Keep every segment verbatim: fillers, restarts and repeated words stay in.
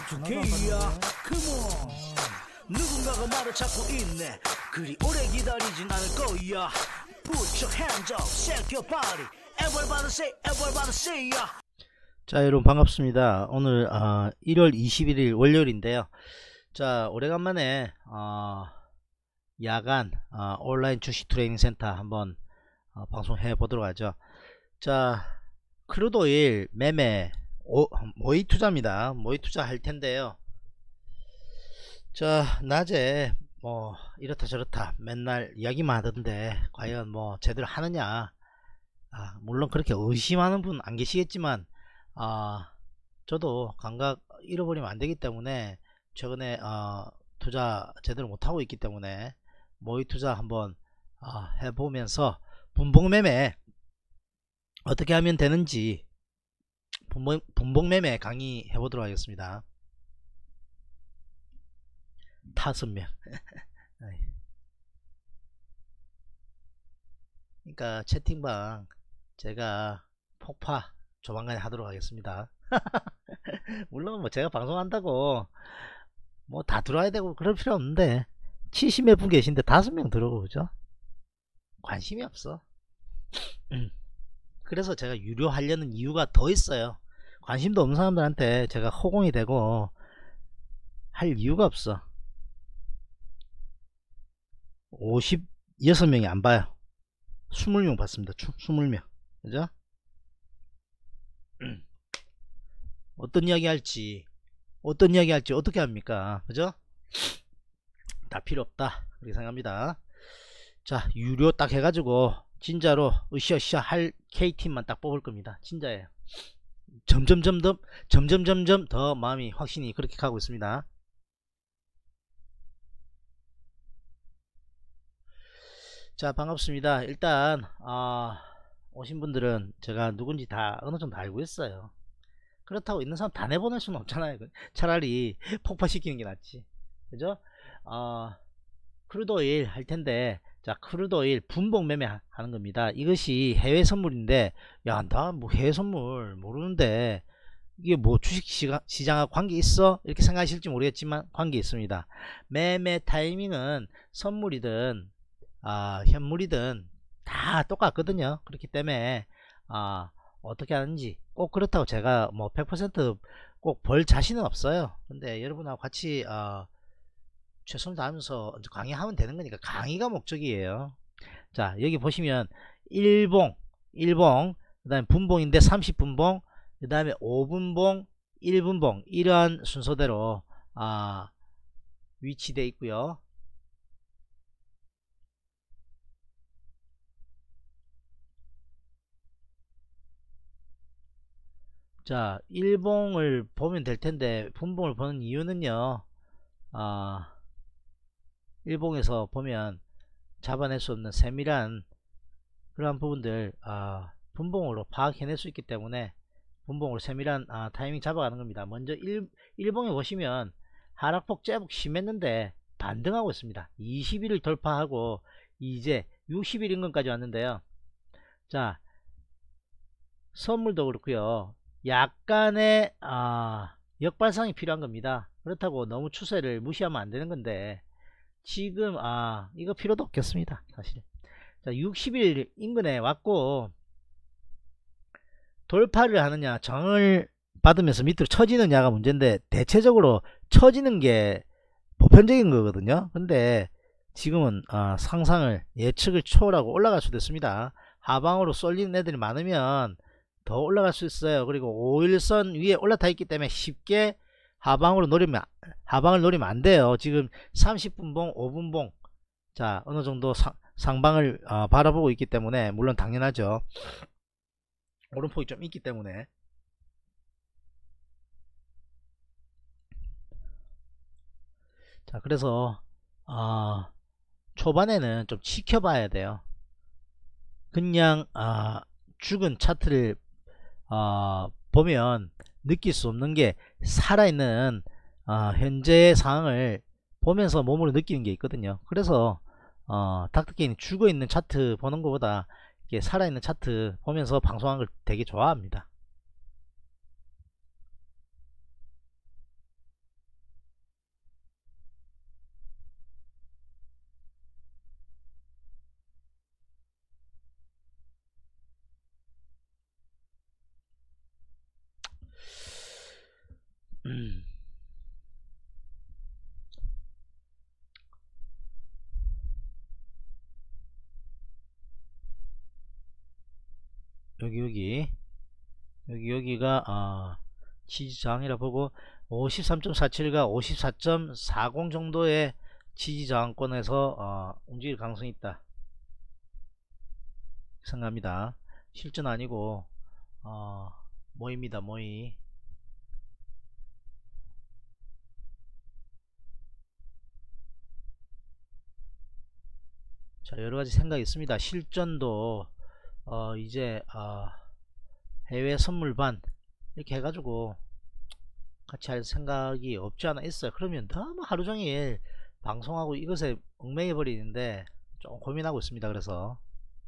투케이야 컴온 누군가가 말을 찾고 있네 그리 오래 기다리진 않을 거야 Put your hands up, shake your body Everybody say, everybody say ya. 자 여러분 반갑습니다. 오늘 어, 일월 이십일일 월요일인데요. 자 오래간만에 어, 야간 어, 온라인 주식 트레이닝 센터 한번 어, 방송해 보도록 하죠. 자 크루드오일 매매 오, 모의 투자입니다. 모의 투자 할 텐데요. 자 낮에 뭐 이렇다 저렇다 맨날 이야기만 하던데 과연 뭐 제대로 하느냐. 아, 물론 그렇게 의심하는 분 안 계시겠지만 아, 저도 감각 잃어버리면 안 되기 때문에 최근에 어, 투자 제대로 못하고 있기 때문에 모의 투자 한번 어, 해보면서 분봉매매 어떻게 하면 되는지 분봉, 분봉매매 강의 해보도록 하겠습니다. 다섯 명 그러니까 채팅방 제가 폭파 조만간에 하도록 하겠습니다. 물론 뭐 제가 방송한다고 뭐 다 들어와야 되고 그럴 필요 없는데 칠십 몇 분 계신데 다섯 명 들어오고 그죠? 관심이 없어. 그래서 제가 유료 하려는 이유가 더 있어요. 관심도 없는 사람들한테 제가 허공이 되고 할 이유가 없어. 오십육 명이 안 봐요. 이십 명 봤습니다. 이십 명 그죠? 어떤 이야기 할지 어떤 이야기 할지 어떻게 합니까? 그죠? 다 필요 없다 그렇게 생각합니다. 자 유료 딱 해가지고 진짜로 으쌰으쌰 할 K팀만 딱 뽑을 겁니다. 진짜예요. 점점점점 점점점점 더 마음이 확신이 그렇게 가고 있습니다. 자 반갑습니다. 일단 어, 오신 분들은 제가 누군지 다 어느 정도 알고 있어요. 그렇다고 있는 사람 다 내보낼 수는 없잖아요. 차라리 폭파시키는 게 낫지 그죠? 어, 크루드오일 할 텐데 자 크루드오일 분봉 매매 하는 겁니다. 이것이 해외 선물인데 야 나 뭐 해외 선물 모르는데 이게 뭐 주식 시장하고 관계 있어? 이렇게 생각하실지 모르겠지만 관계 있습니다. 매매 타이밍은 선물이든 아, 현물이든 다 똑같거든요. 그렇기 때문에 아, 어떻게 하는지 꼭 그렇다고 제가 뭐 백 퍼센트 꼭 벌 자신은 없어요. 근데 여러분하고 같이 어, 최선을 다하면서 강의하면 되는 거니까 강의가 목적이에요. 자 여기 보시면 일봉 일봉 그 다음에 분봉인데 삼십 분봉 그 다음에 오 분봉 일 분봉 이러한 순서대로 아, 위치되어 있고요. 자 일봉을 보면 될 텐데 분봉을 보는 이유는요. 아, 일봉에서 보면 잡아낼 수 없는 세밀한 그러한 부분들 아, 분봉으로 파악해낼 수 있기 때문에 분봉으로 세밀한 아, 타이밍 잡아가는 겁니다. 먼저 일, 일봉에 보시면 하락폭 제법 심했는데 반등하고 있습니다. 이십 일을 돌파하고 이제 육십 일 인근까지 왔는데요. 자 선물도 그렇고요. 약간의 아, 역발상이 필요한 겁니다. 그렇다고 너무 추세를 무시하면 안 되는 건데 지금 아 이거 필요도 없겠습니다. 사실 자 육십 일 인근에 왔고 돌파를 하느냐 정을 받으면서 밑으로 쳐지느냐가 문제인데 대체적으로 쳐지는 게 보편적인 거거든요. 근데 지금은 아, 상상을 예측을 초월하고 올라갈 수도 있습니다. 하방으로 쏠리는 애들이 많으면 더 올라갈 수 있어요. 그리고 오일선 위에 올라타 있기 때문에 쉽게 하방으로 노리면 하방을 노리면 안 돼요. 지금 삼십 분봉 오 분봉 자 어느 정도 상, 상방을 어, 바라보고 있기 때문에 물론 당연하죠. 오름폭이 좀 있기 때문에 자 그래서 어, 초반에는 좀 지켜봐야 돼요. 그냥 어, 죽은 차트를 어, 보면 느낄 수 없는 게 살아있는 어, 현재의 상황을 보면서 몸으로 느끼는 게 있거든요. 그래서 어, 닥터케인이 죽어있는 차트 보는 것보다 이렇게 살아있는 차트 보면서 방송하는 걸 되게 좋아합니다. 여기 여기 여기 여기가 어, 지지저항이라 보고 오십삼 점 사칠과 오십사 점 사공 정도의 지지저항권에서 어, 움직일 가능성이 있다 생각합니다. 실전 아니고 어, 모입니다. 모이. 자, 여러가지 생각이 있습니다. 실전도 어, 이제 어, 해외 선물반 이렇게 해가지고 같이 할 생각이 없지 않아 있어요. 그러면 너무 하루종일 방송하고 이것에 얽매여 버리는데 좀 고민하고 있습니다. 그래서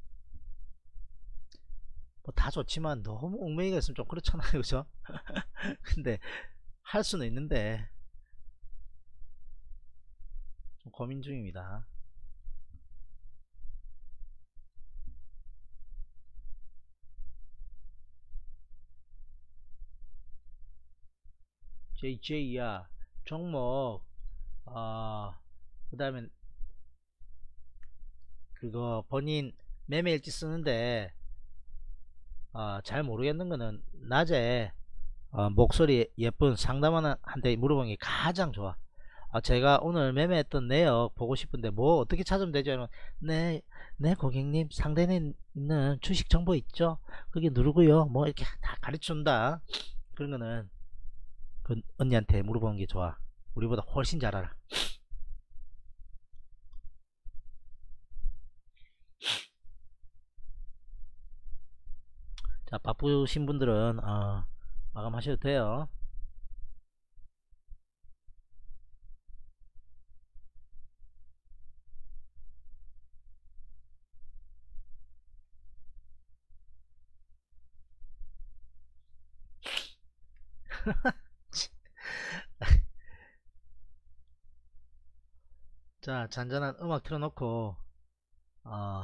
뭐 다 좋지만 너무 얽매이가 있으면 좀 그렇잖아요. 그죠? 근데 할 수는 있는데 좀 고민 중입니다. 제이제이야 종목 어, 그 다음에 그거 본인 매매일지 쓰는데 어, 잘 모르겠는 거는 낮에 어, 목소리 예쁜 상담원한테 물어보는 게 가장 좋아. 아, 제가 오늘 매매했던 내역 보고 싶은데 뭐 어떻게 찾으면 되죠? 이러면 네, 네 고객님 상단에 있는 주식 정보 있죠? 거기 누르고요. 뭐 이렇게 다 가르쳐준다. 그런 거는 그 언니한테 물어보는 게 좋아. 우리보다 훨씬 잘 알아. 자, 바쁘신 분들은 어, 마감하셔도 돼요. 자, 잔잔한 음악 틀어놓고 어,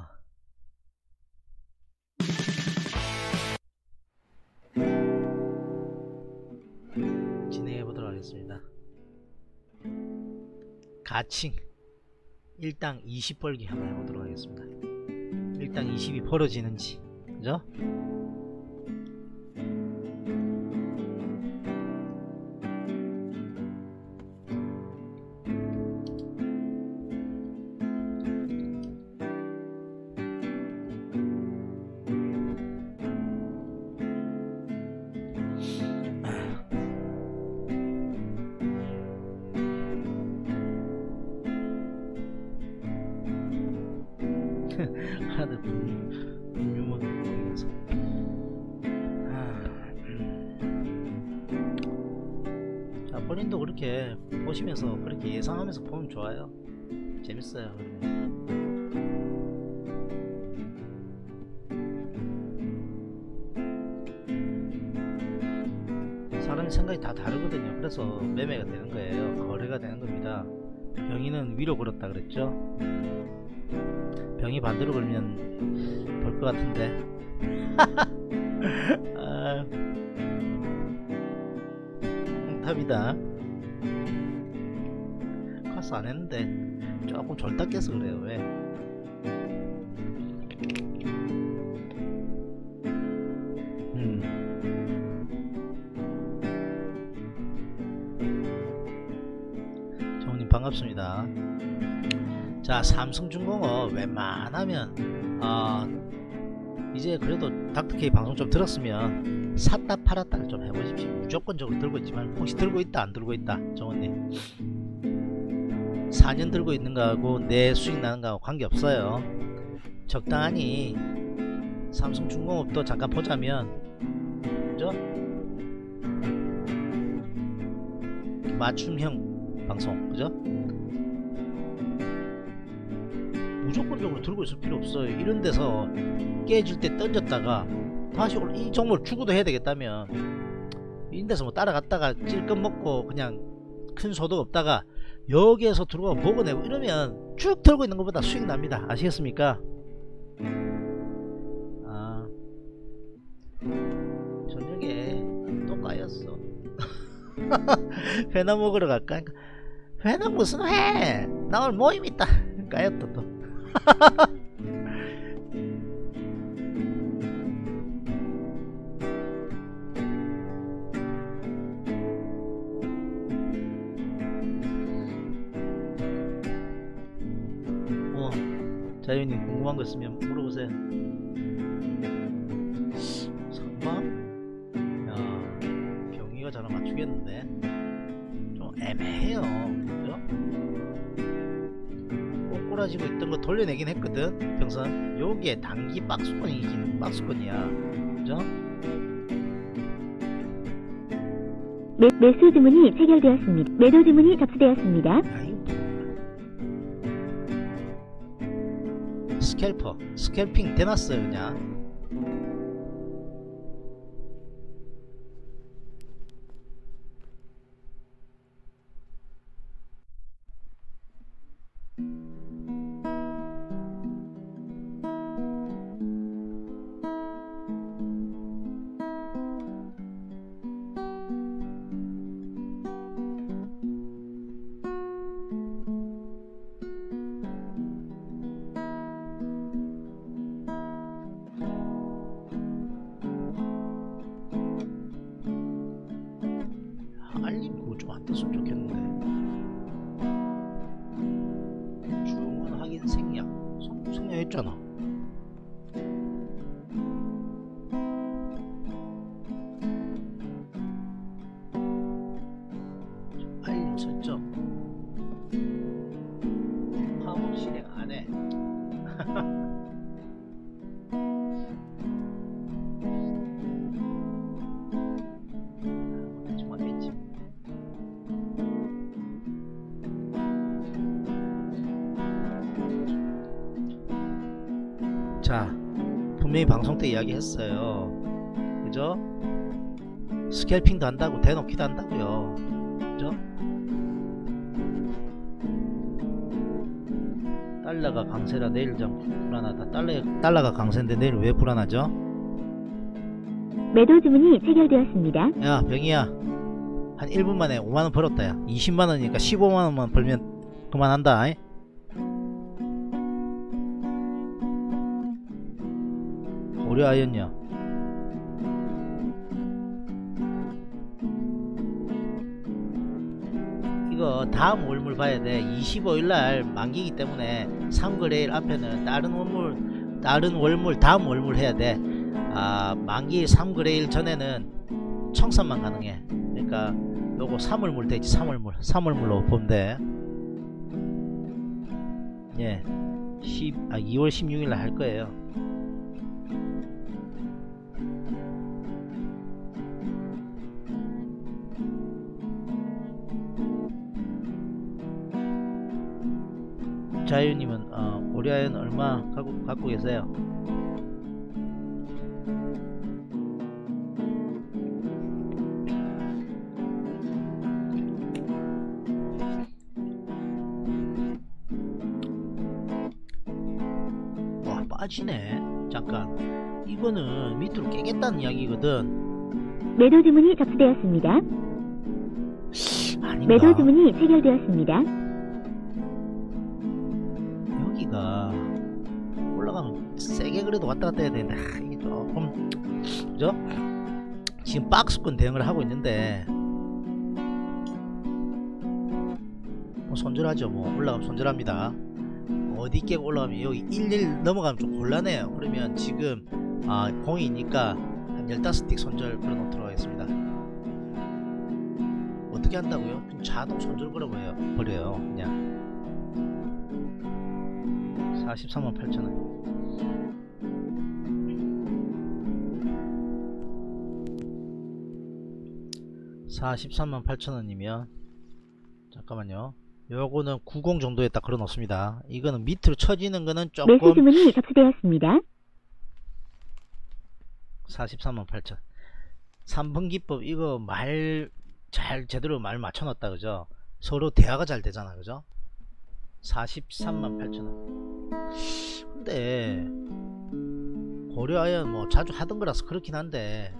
진행해 보도록 하겠습니다. 가칭 일당 이십 벌기 한번 해보도록 하겠습니다. 일당 이십이 벌어지는지, 그죠? 하나도 분유만 먹으면서 자, 본인도 그렇게 보시면서 그렇게 예상하면서 보면 좋아요. 재밌어요. 사람의 생각이 다 다르거든요. 그래서 매매가 되는 거예요. 거래가 되는 겁니다. 병이는 위로 걸었다 그랬죠. 병이 반대로 걸면 볼 것 같은데. 아, 답이다. 가스 안 했는데 조금 졸다 깨서 그래요. 왜? 음. 정우님 반갑습니다. 자, 삼성중공업 웬만하면 어, 이제 그래도 닥터케이 방송 좀 들었으면 샀다 팔았다를 좀 해보십시오. 무조건적으로 들고 있지만 혹시 들고 있다 안 들고 있다 정원님 사 년 들고 있는 거하고 내 수익 나는 거하고 관계없어요. 적당히 삼성중공업도 잠깐 보자면, 그죠? 맞춤형 방송, 그죠? 무조건적으로 들고 있을 필요 없어요. 이런 데서 깨질 때 던졌다가 다시 이 종목을 주고도 해야 되겠다면 이런 데서 뭐 따라갔다가 찔끔 먹고 그냥 큰 소득 없다가 여기에서 들어가 먹어내고 이러면 쭉 들고 있는 것보다 수익 납니다. 아시겠습니까? 아, 저녁에 또 까였어. 회나 먹으러 갈까? 회나 무슨 회? 나 오늘 모임 있다. 까였다 또. 자연님 궁금한 거 있으면 물어보세요. 상방? 야, 경위가 잘 맞추겠는데 좀 애매해요. 그죠? 꼬꾸라지고 있던 거 돌려내긴 했거든. 평선 여기에 단기 박스권이긴 박스권이야. 그죠? 매, 매수 주문이 체결되었습니다. 매도 주문이 접수되었습니다. 야, 이거 스캘퍼 스캘핑 대놨어요 그냥. 알림 그거 좀 안 떴으면 좋겠는데. 주문 확인 생략 성- 생략했잖아. 알림 설정 화목 실행 안해. 정말 겠지. 자, 분명히 방송 때 이야기했어요. 그죠? 스캘핑도 한다고 대놓기도 한다고요. 그죠? 달러가 강세라 내일 좀 불안하다. 달러, 달러가 강세인데 내일 왜 불안하죠? 매도 주문이 체결되었습니다. 야, 병이야. 한 일 분 만에 오만 원 벌었다. 야. 이십만 원이니까 십오만 원만 벌면 그만한다. 이? 고려하였냐? 이거 다음 월물 봐야 돼. 이십오일날 만기이기 때문에 삼거래일 앞에는 다른 월물 다른 월물 다음 월물 해야 돼. 아, 만기 삼거래일 전에는 청산만 가능해. 그러니까 요거 삼월물 되지. 삼월물 삼월물로 보면 돼. 예, 십, 아, 이월 십육일날 할 거예요. 자유님은 어, 고려아연 얼마 갖고, 갖고 계세요? 와, 빠지네. 잠깐, 이거는 밑으로 깨겠다는 이야기거든. 매도 주문이 접수되었습니다. 아닌가? 매도 주문이 체결되었습니다. 여기가 올라가면 세게 그래도 왔다 갔다 해야 되는데, 아, 이게 조금, 그죠? 지금 박스권 대응을 하고 있는데 뭐 손절하죠. 뭐 올라가면 손절합니다. 어디 깨고 올라가면 여기 일일 넘어가면 좀 곤란해요. 그러면 지금 아, 공이니까 한 열다섯 틱 손절 걸어 놓도록 하겠습니다. 어떻게 한다고요? 그냥 자동 손절 걸어버려요. 버려요. 그냥 사십삼만 팔천 원. 사십삼만 팔천 원이면 잠깐만요. 요거는 구십 정도에 딱 걸어 놓습니다. 이거는 밑으로 쳐지는 거는 조금 매수 주문이 접수되었습니다. 사십삼만 팔천. 삼 분 기법 이거 말 잘 제대로 말 맞춰 놨다. 그죠? 서로 대화가 잘 되잖아. 그죠? 사십삼만 팔천 원. 근데 고려아연 뭐 자주 하던 거라서 그렇긴 한데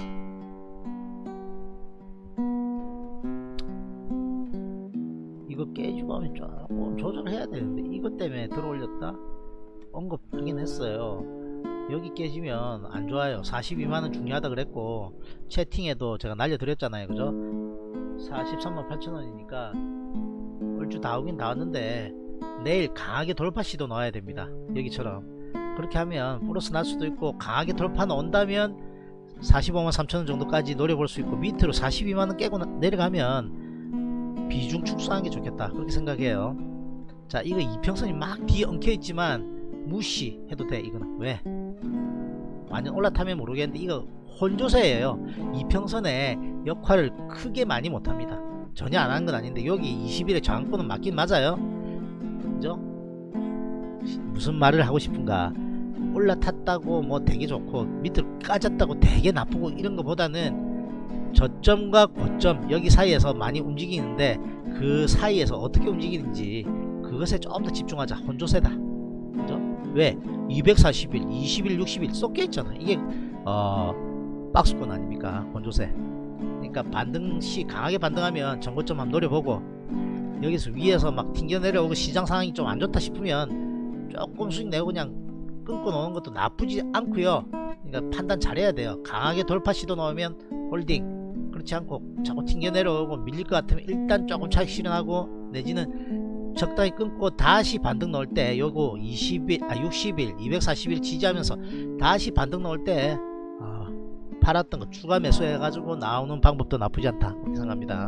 이거 깨지고 하면 조금 조절해야 되는데 이것 때문에 들어올렸다 언급하긴 했어요. 여기 깨지면 안 좋아요. 사십이만 원 중요하다 그랬고 채팅에도 제가 날려드렸잖아요. 그죠? 사십삼만 팔천 원이니까 얼추 다 오긴 다 왔는데 내일 강하게 돌파 시도 넣어야 됩니다. 여기처럼 그렇게 하면 플러스 날 수도 있고, 강하게 돌파 넣는다면 사십오만 삼천원 정도까지 노려볼 수 있고, 밑으로 사십이만원 깨고 나, 내려가면 비중 축소하는 게 좋겠다, 그렇게 생각해요. 자, 이거 이평선이 막 뒤에 엉켜있지만 무시해도 돼. 이거는 왜? 완전 올라타면 모르겠는데 이거 혼조세예요. 이평선의 역할을 크게 많이 못합니다. 전혀 안 하는 건 아닌데 여기 이십 일의 저항권은 맞긴 맞아요. 그죠? 무슨 말을 하고 싶은가? 올라탔다고 뭐 되게 좋고 밑으로 까졌다고 되게 나쁘고 이런 거보다는 저점과 고점 여기 사이에서 많이 움직이는데, 그 사이에서 어떻게 움직이는지 그것에 좀 더 집중하자. 혼조세다. 그죠? 왜? 이백사십 일, 이십 일, 육십 일 쏟겨 있잖아. 이게 어 박스권 아닙니까? 혼조세. 그러니까 반등시 강하게 반등하면 전고점 한번 노려보고, 여기서 위에서 막 튕겨 내려오고 시장 상황이 좀 안 좋다 싶으면 조금 수익 내고 그냥 끊고 노는 것도 나쁘지 않고요. 그러니까 판단 잘해야 돼요. 강하게 돌파 시도 넣으면 홀딩, 그렇지 않고 자꾸 튕겨 내려오고 밀릴 것 같으면 일단 조금 차익 실현하고, 내지는 적당히 끊고 다시 반등 넣을 때 요거 이십 일, 아 육십 일, 이백사십 일 지지하면서 다시 반등 넣을 때 어, 팔았던 거 추가 매수해 가지고 나오는 방법도 나쁘지 않다, 그렇게 생각합니다.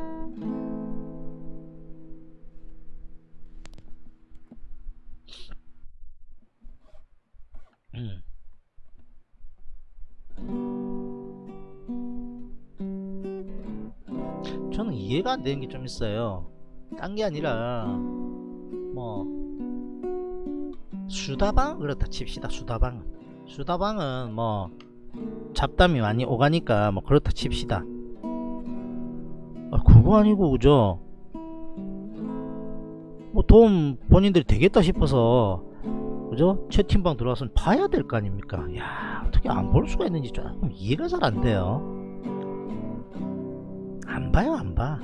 음. 저는 이해가 안 되는 게 좀 있어요. 딴 게 아니라 뭐 수다방 그렇다 칩시다. 수다방 수다방은 뭐 잡담이 많이 오가니까 뭐 그렇다 칩시다. 아, 그거 아니고 그죠? 뭐 도움 본인들이 되겠다 싶어서 그죠? 채팅방 들어와서 봐야 될 거 아닙니까? 야, 어떻게 안 볼 수가 있는지 조금 이해가 잘 안 돼요. 안 봐요, 안 봐.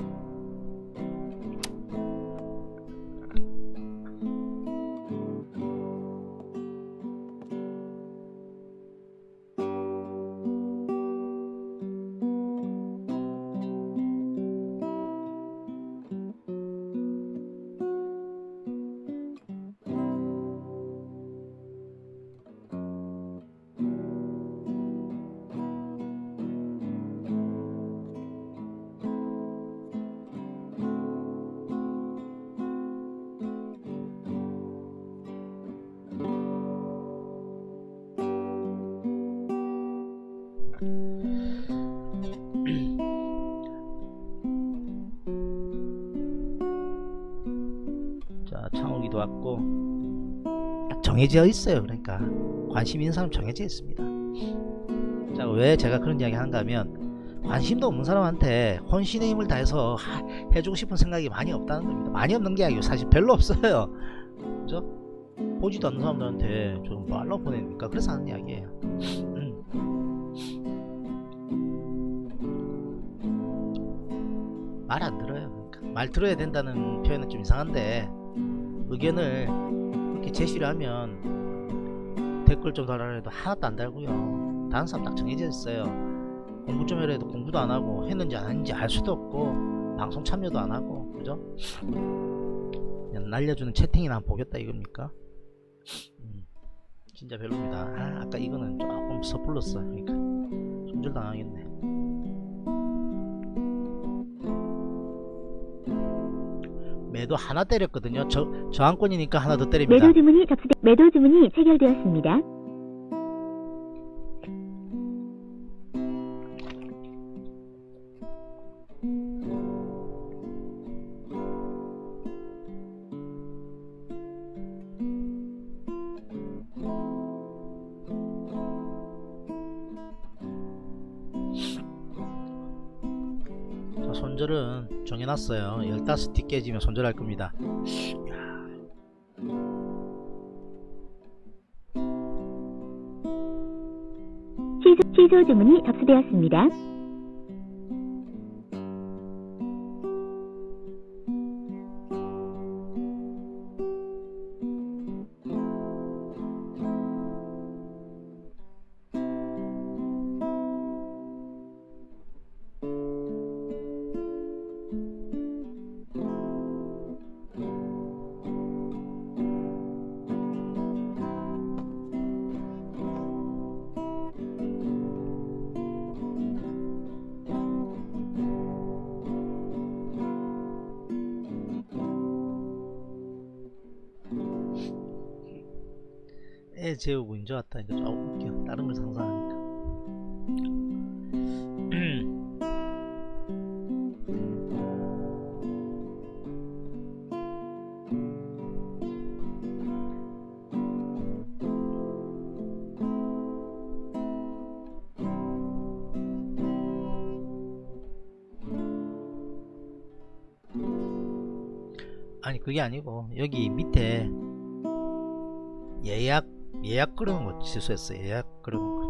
자, 창욱이도 왔고 딱 정해져 있어요. 그러니까 관심 있는 사람 정해져 있습니다. 자, 왜 제가 그런 이야기 하는가 하면, 관심도 없는 사람한테 혼신의 힘을 다해서 하, 해주고 싶은 생각이 많이 없다는 겁니다. 많이 없는 게 아니고 사실 별로 없어요. 그죠? 보지도 않는 사람들한테 좀 말로 보내니까 그래서 하는 이야기예요. 음. 말 안 들어요. 그러니까 말 들어야 된다는 표현은 좀 이상한데, 의견을 이렇게 제시를 하면 댓글 좀 달아라 해도 하나도 안 달고요. 다른 사람 딱 정해져 있어요. 공부 좀 해라 해도 공부도 안 하고, 했는지 안 했는지 알 수도 없고, 방송 참여도 안 하고, 그죠? 그냥 날려주는 채팅이나 한번 보겠다 이겁니까? 음, 진짜 별로입니다. 아, 아까 이거는 조금 섣불렀어. 그러니까 손절당하겠네. 매도 하나 때렸거든요. 저, 저항권이니까 하나 더 때립니다. 매도 주문이 접수돼 매도 주문이 체결되었습니다. 자, 손절은 정해놨어요. 열다섯 티 깨지면 손절할 겁니다. 취소, 취소 주문이 접수되었습니다. 해 재우고 인제 왔다니까 좀 웃겨. 다른 걸 상상하니까. 아니 그게 아니고 여기 밑에 예약 예약 그러는 거 취소했어요. 예약 그러는 거.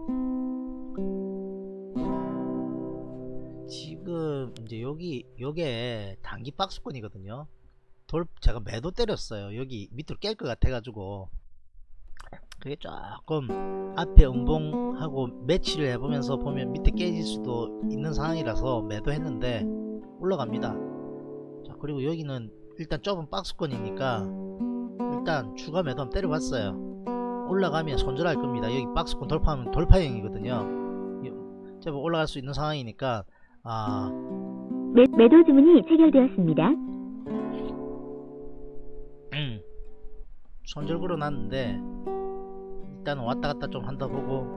지금 이제 여기 요게 단기 박스권이거든요. 돌 제가 매도 때렸어요. 여기 밑으로 깰 것 같아 가지고 그게 조금 앞에 음봉하고 매치를 해보면서 보면 밑에 깨질 수도 있는 상황이라서 매도했는데 올라갑니다. 자, 그리고 여기는 일단 좁은 박스권이니까 일단 추가 매도 한번 때려봤어요. 올라가면 손절할 겁니다. 여기 박스권 돌파하면 돌파형이거든요. 제법 올라갈 수 있는 상황이니까 아 매, 매도 주문이 체결되었습니다. 음, 손절 걸어놨는데 일단 왔다갔다 좀 한다 보고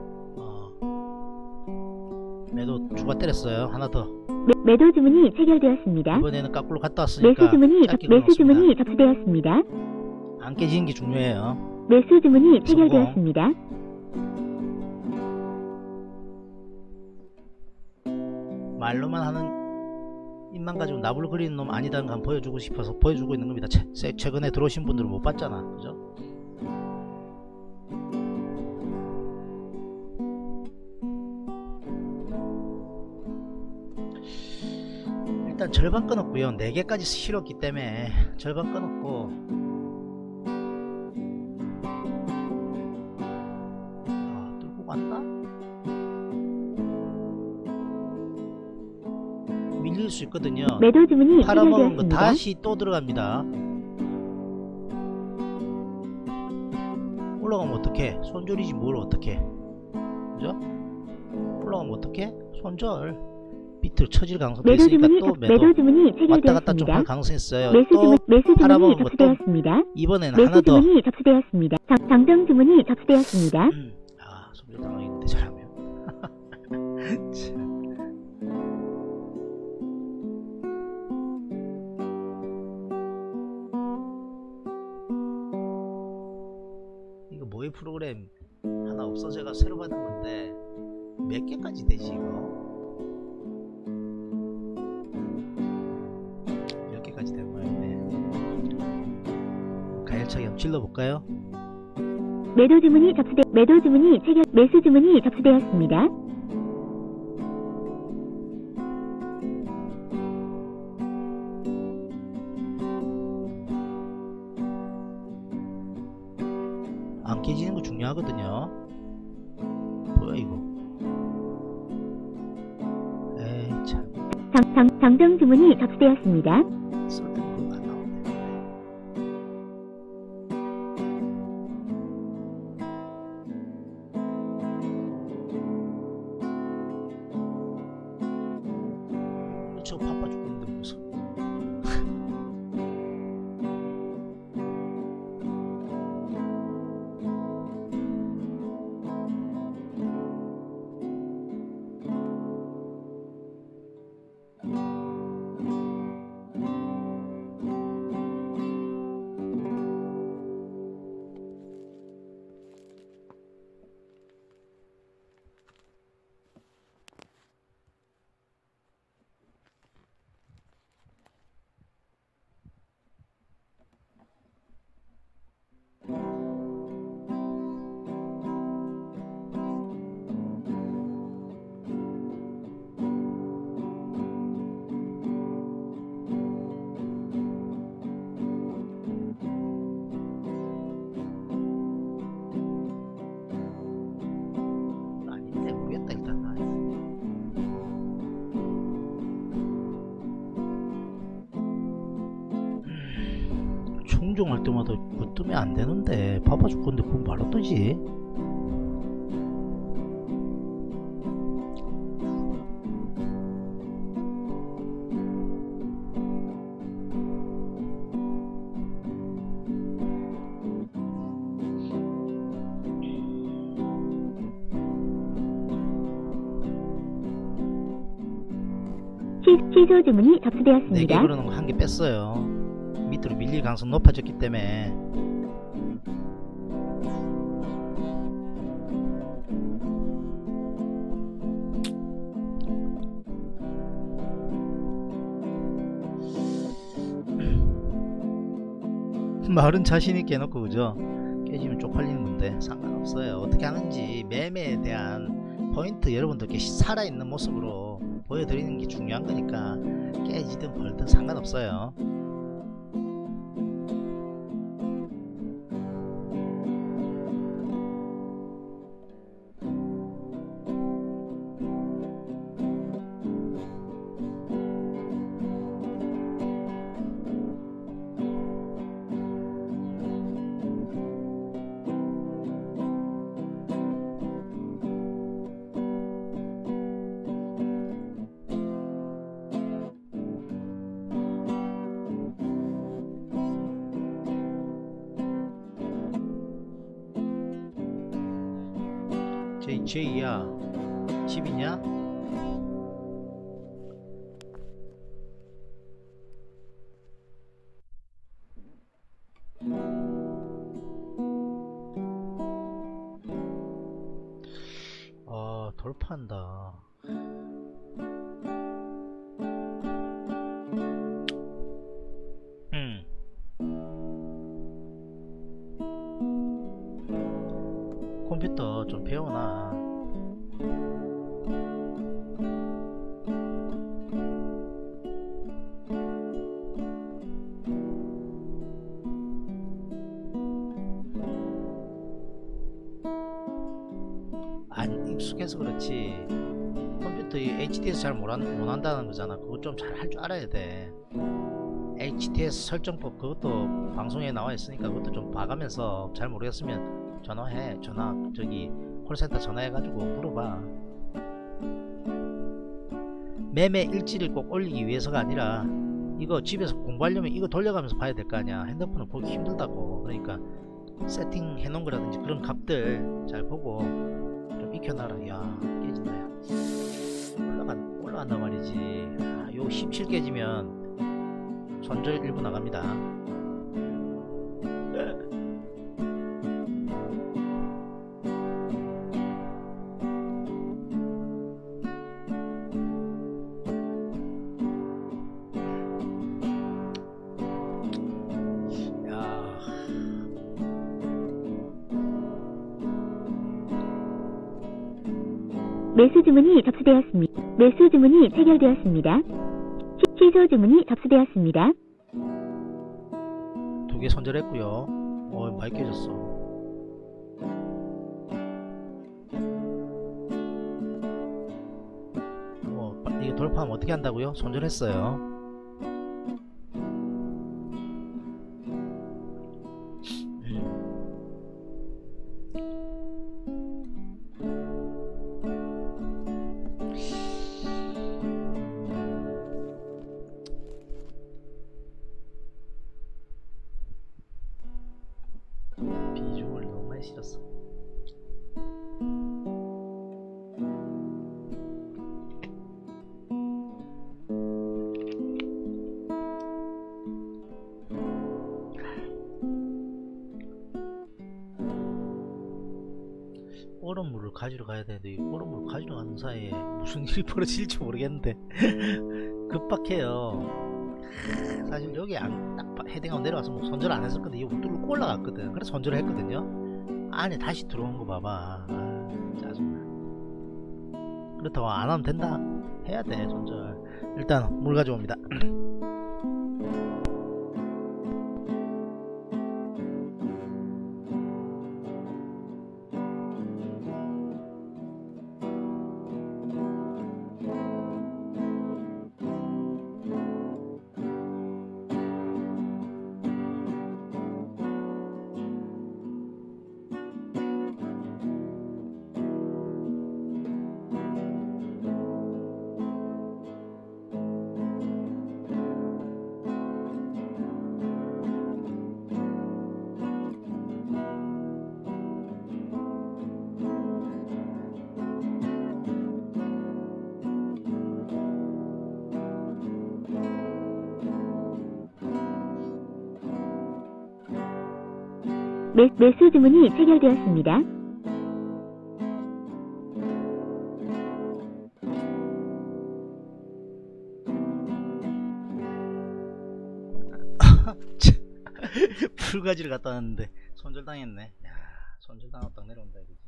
어, 매도 추가 때렸어요. 하나 더. 매, 매도 주문이 체결되었습니다. 이번에는 거꾸로 갔다 왔으니까 매수 주문이 짧게 매수 끊었습니다. 주문이 접수되었습니다. 안 깨지는 게 중요해요. 매수 주문이 성공. 체결되었습니다. 말로만 하는 입만 가지고 나불 그리는 놈 아니다는 거 한번 보여주고 싶어서 보여주고 있는 겁니다. 최, 최근에 들어오신 분들은 못 봤잖아, 그죠? 일단 절반 끊었고요. 네 개까지 실었기 때문에 절반 끊었고 아, 뚫고 갔나? 밀릴 수 있거든요. 매도 주문이 팔아먹은 거 체결되었습니다. 다시 또 들어갑니다. 올라가면 어떡해? 손절이지 뭘 어떡해? 그죠? 올라가면 어떡해? 손절. 밑으로 처질 가능성도 매도 있으니까 주문이 또 접- 매도 매도 주문이 왔다 갔다 좀 할 체결되었습니다. 가능성이 있어요. 매수 또 주문 매수 주문이 팔아먹은 것도 접수되었습니다. 이번에는 하나 매수 더. 주문이 접수되었습니다. 정, 정정 주문이 접수되었습니다. 음, 아, 손절 당하겠는데 잘하면. 참. 이거 모의 프로그램 하나 없어져가 새로 받은 건데 몇 개까지 되지 이거? 몇 개까지 되는 거였네. 가열차게 한번 질러볼까요? 매도 주문이 접수되 매도 주문이 체결 매수 주문이 접수되었습니다. 안 깨지는 거 중요하거든요. 뭐야 이거? 에이 참. 정, 정, 정정 주문이 접수되었습니다. 쓸데없는 거 안 나오네. 저 바빠 죽겠는데 무슨? 아닌데 모르겠다 일단. 아, 음, 충종할 때마다 뭐 뜨면 안 되는데 바빠 죽겠는데 그건 말로 뜨지? 취소 주문이 네 개 접수되었습니다. 그러는 거 한 개 뺐어요. 밑으로 밀릴 가능성 높아졌기 때문에. 말은 자신있게 해놓고 그죠? 깨지면 쪽팔리는 건데 상관없어요. 어떻게 하는지 매매에 대한 포인트 여러분들께 살아있는 모습으로 보여드리는 게 중요한 거니까 깨지든 벌든 상관없어요. 제이제이야 집 있냐? 아 돌파한다. 음. 컴퓨터 좀 배워놔. 안 익숙해서 그렇지 컴퓨터 에이치디에스 잘 못한, 못한다는 거잖아. 그거 좀 잘 할 줄 알아야 돼. 에이치디에스 설정법 그것도 방송에 나와 있으니까 그것도 좀 봐가면서 잘 모르겠으면 전화해. 전화 저기 콜센터 전화해가지고 물어봐. 매매 일지를 꼭 올리기 위해서가 아니라 이거 집에서 공부하려면 이거 돌려가면서 봐야 될 거 아니야. 핸드폰을 보기 힘들다고. 그러니까 세팅 해놓은 거라든지 그런 값들 잘 보고 좀 익혀놔라. 야 깨진다. 야. 올라간, 올라간단 말이지. 아, 요 십칠 깨지면 손절 일부 나갑니다. 매수 주문이 접수되었습니다. 매수 주문이 체결되었습니다. 취- 취소 주문이 접수되었습니다. 두 개 손절했고요. 어 많이 깨졌어. 어 이게 돌파하면 어떻게 한다고요? 손절했어요. 비중을 너무 많이 실었어. 얼음물을 가지러 가야 되는데 이 얼음물을 가지러 가는 사이에 무슨 일이 벌어질지 모르겠는데 급박해요. 사실 여기 안, 딱 헤딩하고 내려와서 손절 안 했었거든. 이거 뚫고 올라갔거든. 그래서 손절을 했거든요. 안에 다시 들어온 거 봐봐. 아, 짜증나. 그렇다고 안 하면 된다? 해야 돼 손절. 일단 물 가져옵니다. 매, 매수 주문이 체결되었습니다. 풀가지를 갖다 놨는데 손절당했네. 야, 손절당했다 내려온다 이거지.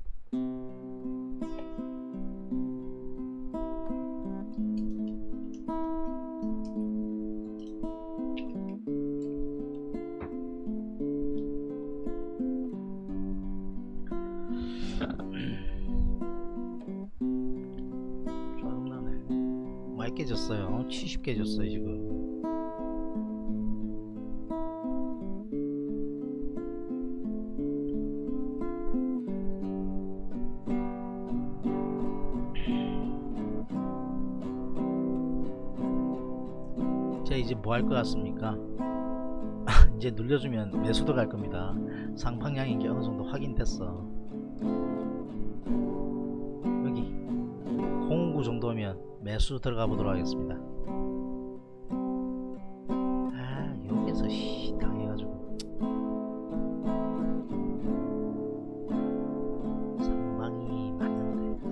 짜증나네. 많이 깨졌어요. 칠십 깨졌어요 지금. 자, 이제 뭐 할 것 같습니까? 이제 눌려주면 매수도 갈 겁니다. 상방향인 게 어느 정도 확인됐어. 여기 공구 정도면 매수 들어가 보도록 하겠습니다. 아, 여기서 씨 당해가지고 상방이 맞는데.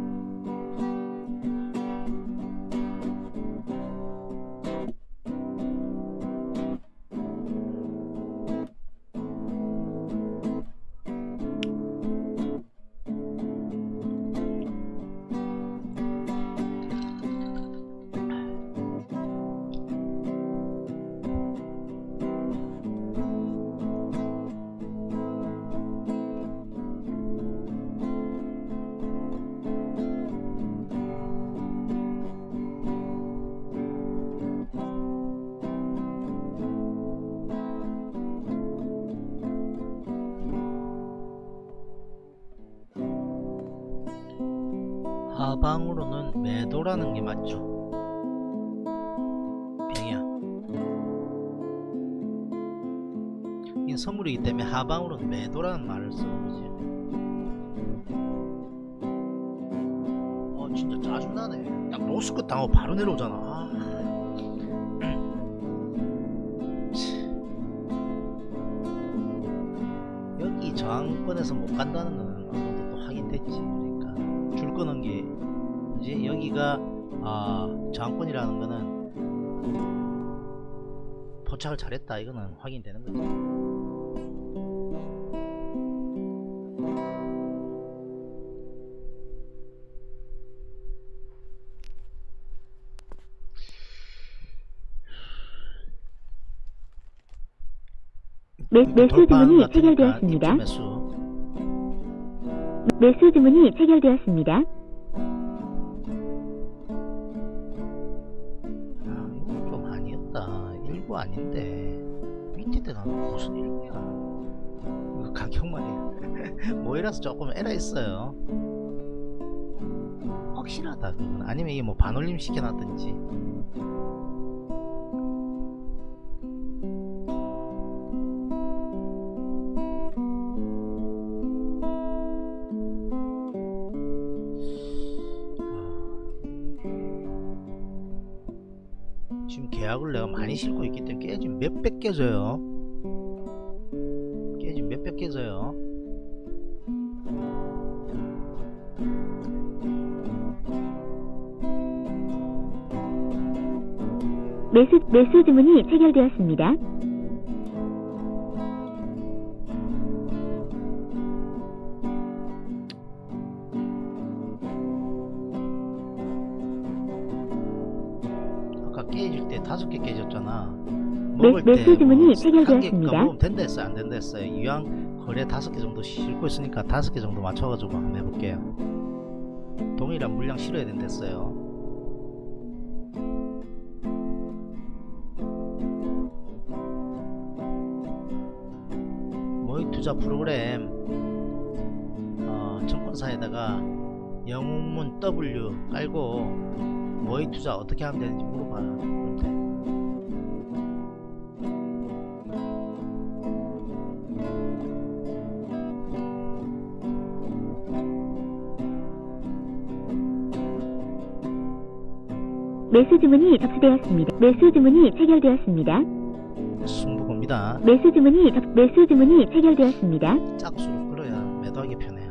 하방으로는 매도라는 게 맞죠. 병이야. 이 선물이기 때문에 하방으로는 매도라는 말을 쓰는 거지. 어 진짜 짜증나네. 딱 로스컷 당하고 바로 내려오잖아. 아. 여기 저항권에서 못 간다는 건 어느 정도 또 확인됐지. 그러니까 줄 거는 게 이제 여기가 아 저항권이라는 거는 포착을 잘했다 이거는 확인되는 거지. 매, 매수 주문이 체결되었습니다. 매수. 매수 주문이 체결되었습니다. 아, 이거 좀 아니었다. 일부 아닌데 밑에 데가 무슨 일부야. 이거 가격 말이야. 모이라서 조금 에러 있어요. 확실하다 그건. 아니면 이게 뭐 반올림 시켜놨든지. 지금 계약을 내가 많이 싣고 있기 때문에 깨지면 몇백 깨져요. 깨지면 몇백 깨져요. 매수, 매수 주문이 체결되었습니다. 깨질 때 다섯 개 깨졌잖아. 매, 먹을 매수 주문이 때 체결되었습니다. 뭐 먹으면 된다 했어요, 안 된다 했어요. 이왕 거래 다섯 개 정도 싣고 있으니까 다섯 개 정도 맞춰가지고 한번 해볼게요. 동일한 물량 실어야 된다 했어요. 모의 투자 프로그램 어, 증권사에다가 영웅문 W 깔고 모의 투자 어떻게 하면 되는지 물어봐요. 매수 주문이 접수되었습니다. 매수 주문이 체결되었습니다. 승부 봅니다. 갑니다. 매수 주문이 접, 매수 주문이 체결되었습니다. 짝수로 끌어야 매도하기 편해요.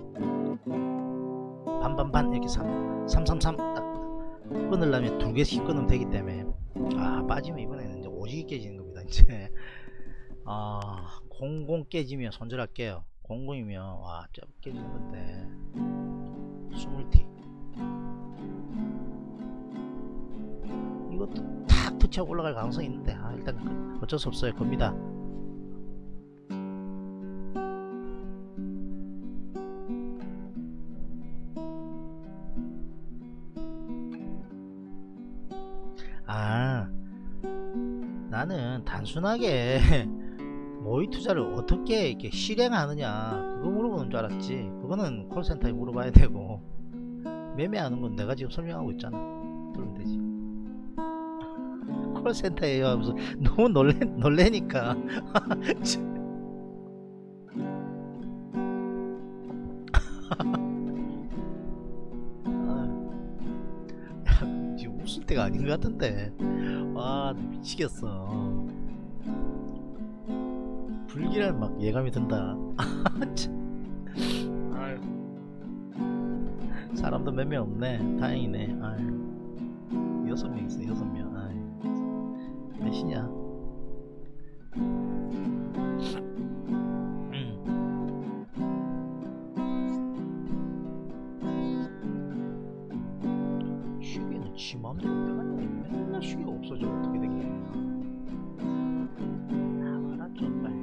반반반 이렇게 삼, 삼삼삼 딱 끊으려면 두 개씩 끊으면 되기 때문에 아 빠지면 이번에는 이제 오직이 깨지는 겁니다. 이제 아 공공 깨지면 손절할게요. 공공이면 와 쩍 깨지는 건데 스물티 이것도 탁 터치하고 올라갈 가능성이 있는데 아 일단 어쩔 수 없어요. 겁니다. 아 나는 단순하게 모의 투자를 어떻게 이렇게 실행하느냐 그거 물어보는 줄 알았지. 그거는 콜센터에 물어봐야 되고 매매하는 건 내가 지금 설명하고 있잖아. 그러면 되지. 콜센터에 하면서 너무 놀래, 놀래니까 지금 웃을 때가 아닌 것 같은데 와 미치겠어. 불길한 막 예감이 든다. 아유. 사람도 몇 명 없네. 다행이네. 아유. 여섯 명 있어. 여섯 명. 아유. 몇이냐? 음. 시계는 지 마음대로 빼가는 게 맨날 시계가 없어져. 어떻게 되겠냐? 나와라 좀 빨리.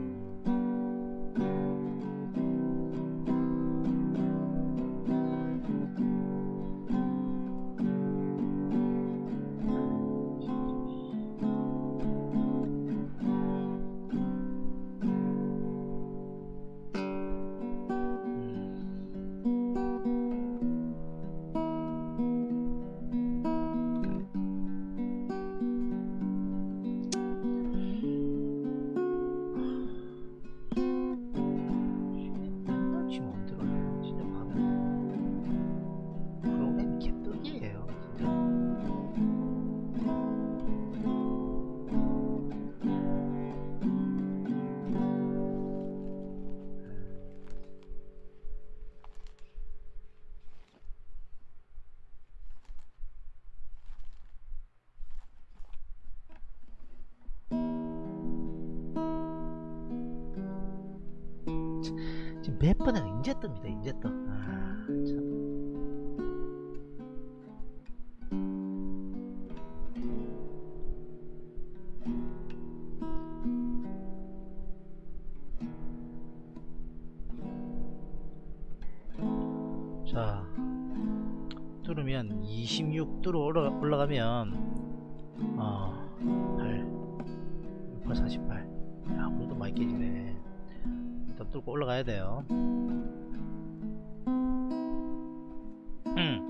지금 몇 번에 이제 뜹니다. 이제 떠. 아, 참. 자, 뚫으면 이십육 뚫어 올라가, 올라가면 어, 팔, 육, 팔, 사십팔. 야, 그래도 많이 깨지네. 일단 뚫고 올라가야 돼요. 음.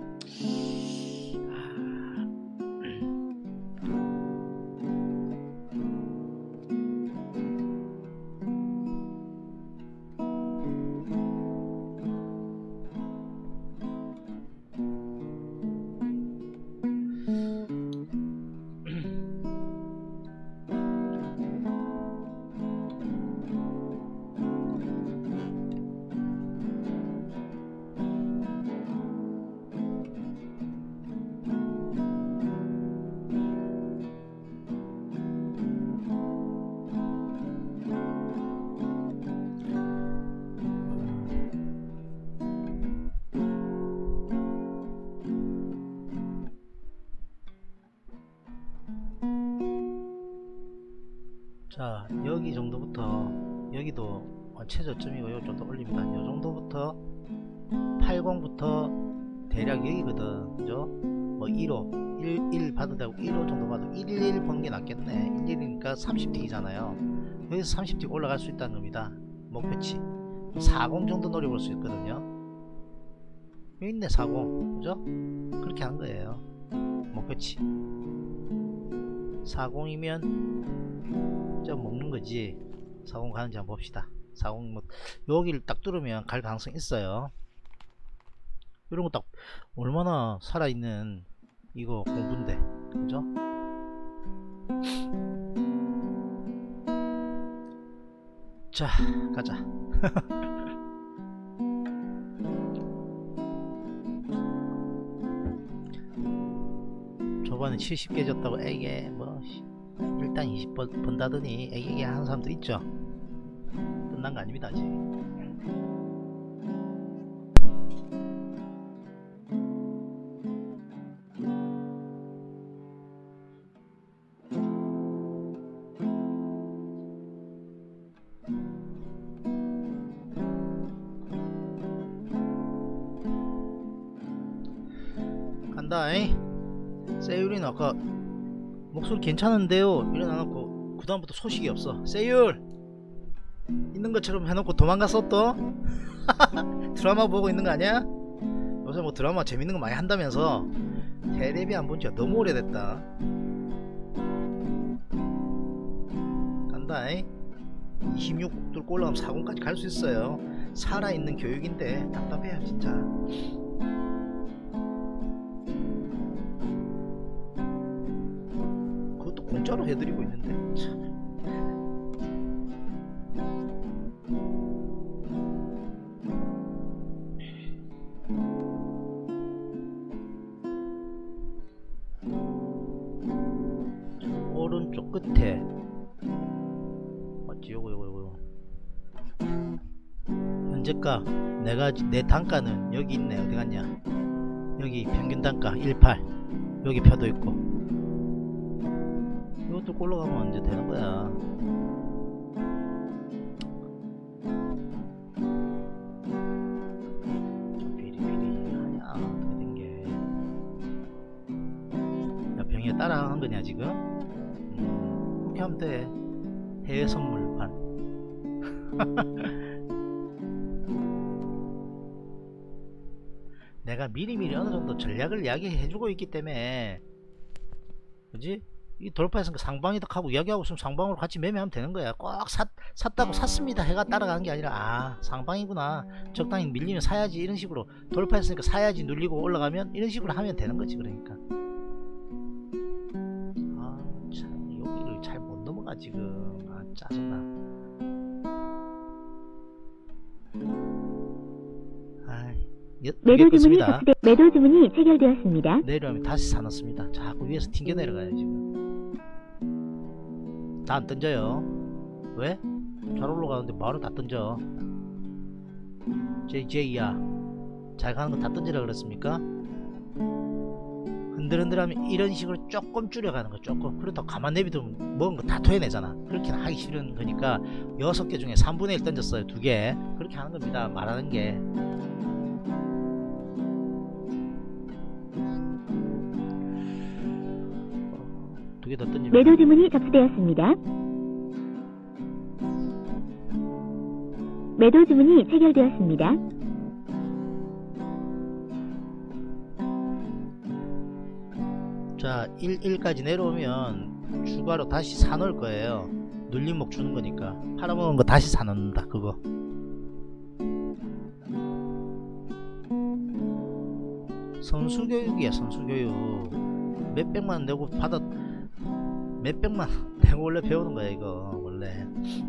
자, 여기 정도부터 여기도 최저점이고 여기 좀 더 올립니다. 요 정도부터 팔십부터 대략 여기거든. 그죠? 뭐 일호 일, 일 봐도 되고 일호 정도 봐도 일일 보는 게 낫겠네. 일일이니까 삼십 틱이잖아요. 여기서 삼십 틱 올라갈 수 있다는 겁니다. 목표치 사십 정도 노려볼 수 있거든요. 여기 있네. 사십. 그죠? 그렇게 한 거예요. 목표치 사십이면 좀 먹는 거지. 사십 가는지 한번 봅시다. 사십 뭐 여기를 딱 뚫으면 갈 가능성이 있어요. 이런 거 딱 얼마나 살아있는 이거 공부인데, 그죠? 자 가자. 초반에 칠십 개 졌다고 에게 뭐 일당 이십 번 번다더니 에게 하는 사람도 있죠. 끝난 거 아닙니다 아직. 간다잉. 세율이는 아까 목소리 괜찮은데요 일어나놓고 그 다음부터 소식이 없어. 세율 있는 것처럼 해놓고 도망갔어 또? 드라마 보고 있는 거 아니야? 요새 뭐 드라마 재밌는 거 많이 한다면서. 테레비 안 본 지가 너무 오래됐다. 간다잉. 이십육 뚫고 올라가면 사 공까지 갈 수 있어요. 살아있는 교육인데 답답해요 진짜. 공짜로 해드리고 있는데 참. 오른쪽 끝에 맞지? 요거 요거 요거 현재가 내가 내 단가는 여기 있네. 어디 갔냐? 여기 평균 단가 십팔 여기 표도 있고. 이것도 올라가면 언제 되는 거야? 좀 비리비리 하냐? 어떻게 된 게? 야, 병이야 따라한 거냐 지금? 음, 그렇게 하면 돼. 해외 선물판. 내가 미리미리 어느 정도 전략을 이야기해주고 있기 때문에, 그지? 이 돌파했으니까 상방이다 하고 이야기하고 있으면 상방으로 같이 매매하면 되는 거야. 꼭 샀, 샀다고 샀습니다 해가 따라가는 게 아니라, 아 상방이구나 적당히 밀리면 사야지, 이런 식으로 돌파했으니까 사야지 눌리고 올라가면 이런 식으로 하면 되는 거지. 그러니까 아 참 여기를 잘 못 넘어가 지금. 아 짜증나. 아이 매도 주문이 접수되 매도 주문이 체결되었습니다. 내려오면 다시 사놨습니다. 자꾸 위에서 튕겨 내려가요 지금. 다 안 던져요. 왜? 잘 올라가는데 바로 다 던져. 제이제이야 잘 가는 거 다 던지라 그랬습니까? 흔들흔들하면 이런 식으로 조금 줄여가는 거. 조금. 그렇다고 가만 내비두면 먹은 거 다 토해내잖아. 그렇게는 하기 싫은 거니까 여섯 개 중에 삼분의 일 던졌어요. 두 개. 그렇게 하는 겁니다. 말하는 게. 두 개 더 던지면 매도 주문이 접수되었습니다. 매도 주문이 체결되었습니다. 자 일, 일까지 내려오면 추가로 다시 사놓을 거예요. 눌림목 주는 거니까. 팔아먹은 거 다시 사놓는다 그거. 선수교육이야 선수교육. 몇백만 내고 받아 몇백만 내고 원래 배우는 거야 이거 원래.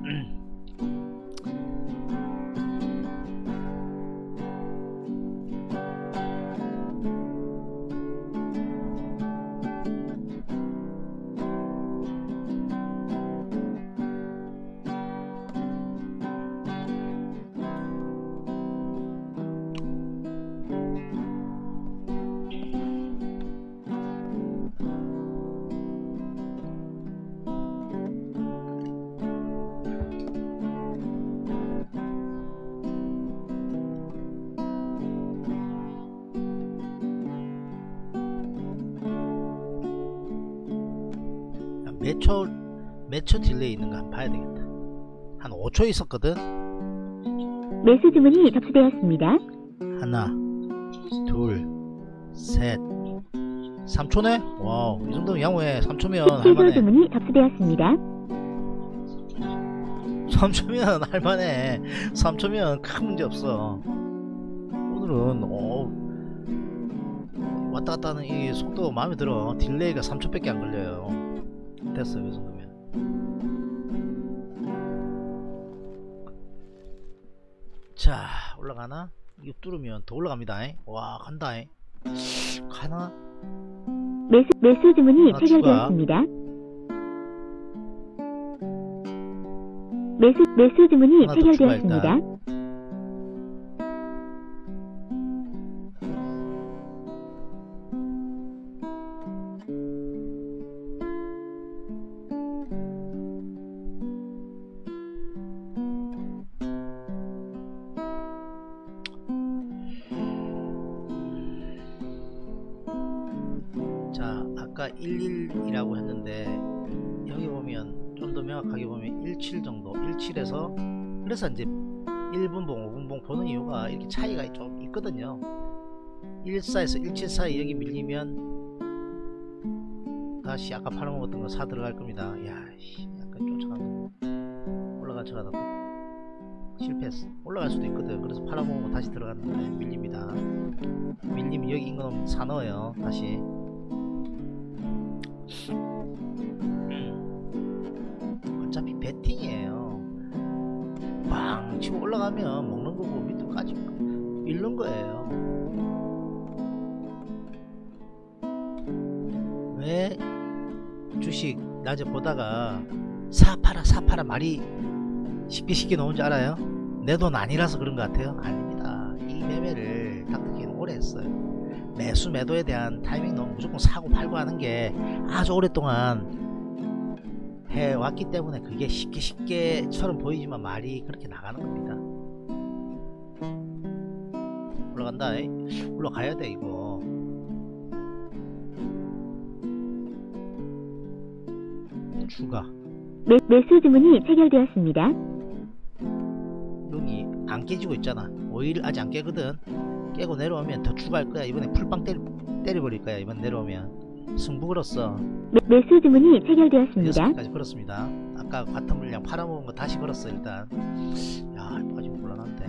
몇 초, 몇 초 딜레이 있는가 한번 봐야 되겠다. 한 오 초 있었거든? 매수 주문이 접수되었습니다. 하나, 둘, 셋, 삼 초네? 와우, 이 정도면 양호해. 삼 초면 취소 할만해. 주문이 접수되었습니다. 삼 초면 할만해. 삼 초면 큰 문제 없어. 오늘은, 오, 왔다 갔다 하는 이 속도 마음에 들어. 딜레이가 삼 초밖에 안 걸려요. 됐어요 이 정도면. 자 올라가나? 이거 뚫으면 더 올라갑니다. 잉? 와 간다. 잉? 가나? 매수, 매수 주문이 하나 체결되었습니다. 매수, 매수 주문이 하나 더 추가, 체결되었습니다. 일단. 자 아까 일일이라고 했는데 여기 보면 좀 더 명확하게 보면 일칠 정도 일칠에서 그래서 이제 일 분봉 오 분봉 보는 이유가 이렇게 차이가 좀 있거든요. 일사에서 일칠 사이 여기 밀리면 다시 아까 팔아먹었던 거 사 들어갈 겁니다. 야씨 약간 쫓아가는 올라가 쳐가다 실패했어. 올라갈 수도 있거든. 그래서 팔아먹은 거 다시 들어갔는데 밀립니다. 밀리면 여기 인건 사 넣어요. 다시 어차피 배팅이에요. 빵 치고 올라가면 먹는 거고 밑에까지 잃는 거예요. 왜 주식 낮에 보다가 사 팔아 사 팔아 말이 쉽게 쉽게 나온 줄 알아요? 내 돈 아니라서 그런 것 같아요? 아닙니다. 이 매매를 닥터기는 오래 했어요. 매수 매도에 대한 타이밍 너무 무조건 사고 팔고 하는 게 아주 오랫동안 해왔기 때문에 그게 쉽게 쉽게처럼 보이지만 말이 그렇게 나가는 겁니다. 올라간다. 에이? 올라가야 돼 이거. 추가 매, 매수 주문이 체결되었습니다. 여기 안 깨지고 있잖아. 오일 아직 안 깨거든. 깨고 내려오면 더 추가할 거야. 이번에 풀빵 때리, 때려버릴 거야. 이번 내려오면 승부 걸었어. 매, 매수 주문이 체결되었습니다. 여섯 개까지 걸었습니다. 아까 같은 물량 팔아먹은 거 다시 걸었어. 일단 야 아직 곤란한데.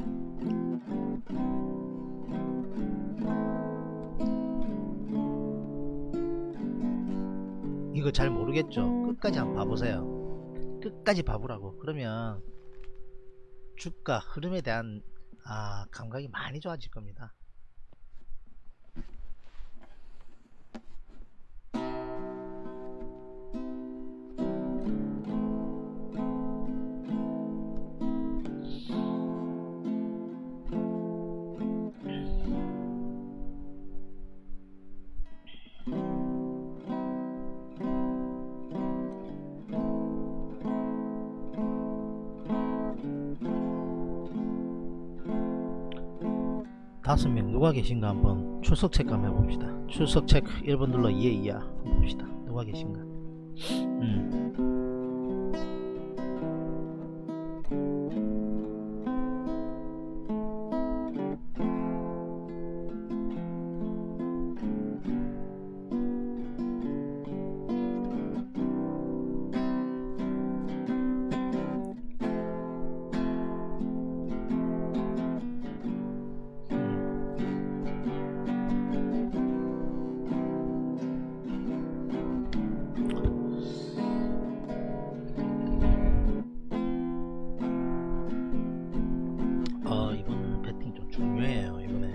이거 잘 모르겠죠. 끝까지 한번 봐보세요. 끝까지 봐보라고. 그러면 주가 흐름에 대한 아, 감각이 많이 좋아질 겁니다. 다섯 명 누가 계신가 한번 출석 체크 한번 해봅시다. 출석 체크 일 번 눌러 이에 이야 한번 봅시다. 누가 계신가. 음. 중요해요. 이번에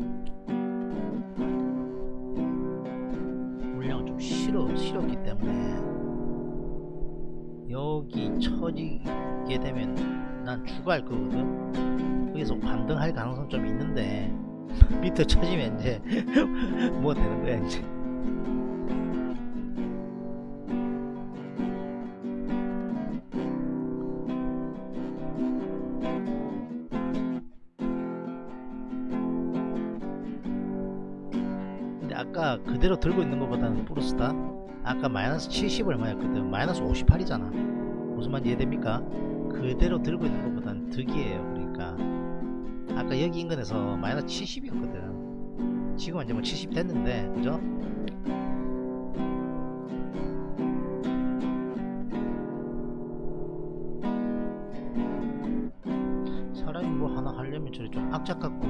물량을 좀 실어, 실었기 때문에 여기 처지게 되면 난 추가할 거거든. 거기서 반등할 가능성 좀 있는데 밑에 처지면 이제 뭐 되는 거야 이제. 아까 그대로 들고 있는 것보다는 플러스다. 아까 마이너스 칠십 얼마였거든. 마이너스 오십팔이잖아. 무슨 말인지 이해됩니까? 그대로 들고 있는 것보다는 득이에요. 그러니까 아까 여기 인근에서 마이너스 칠십이었거든 지금은 이제 뭐 칠십 됐는데, 그죠? 사람이 뭐 하나 하려면 저리 좀 악착 같고,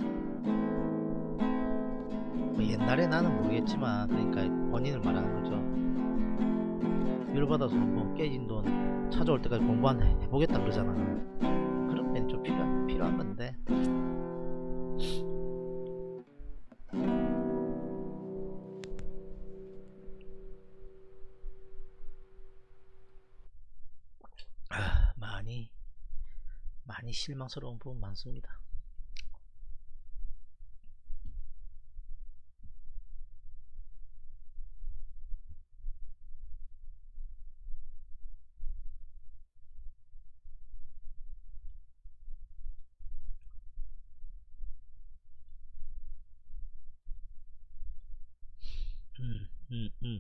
뭐 옛날에 나는 모르겠지만, 그러니까 본인을 말하는 거죠. 열받아서 한번 깨진 돈 찾아올 때까지 공부 한 해보겠다 그러잖아. 그러면 시간이 좀 필요한, 필요한 건데. 아, 많이 많이 실망스러운 부분 많습니다. 음, 음, 음.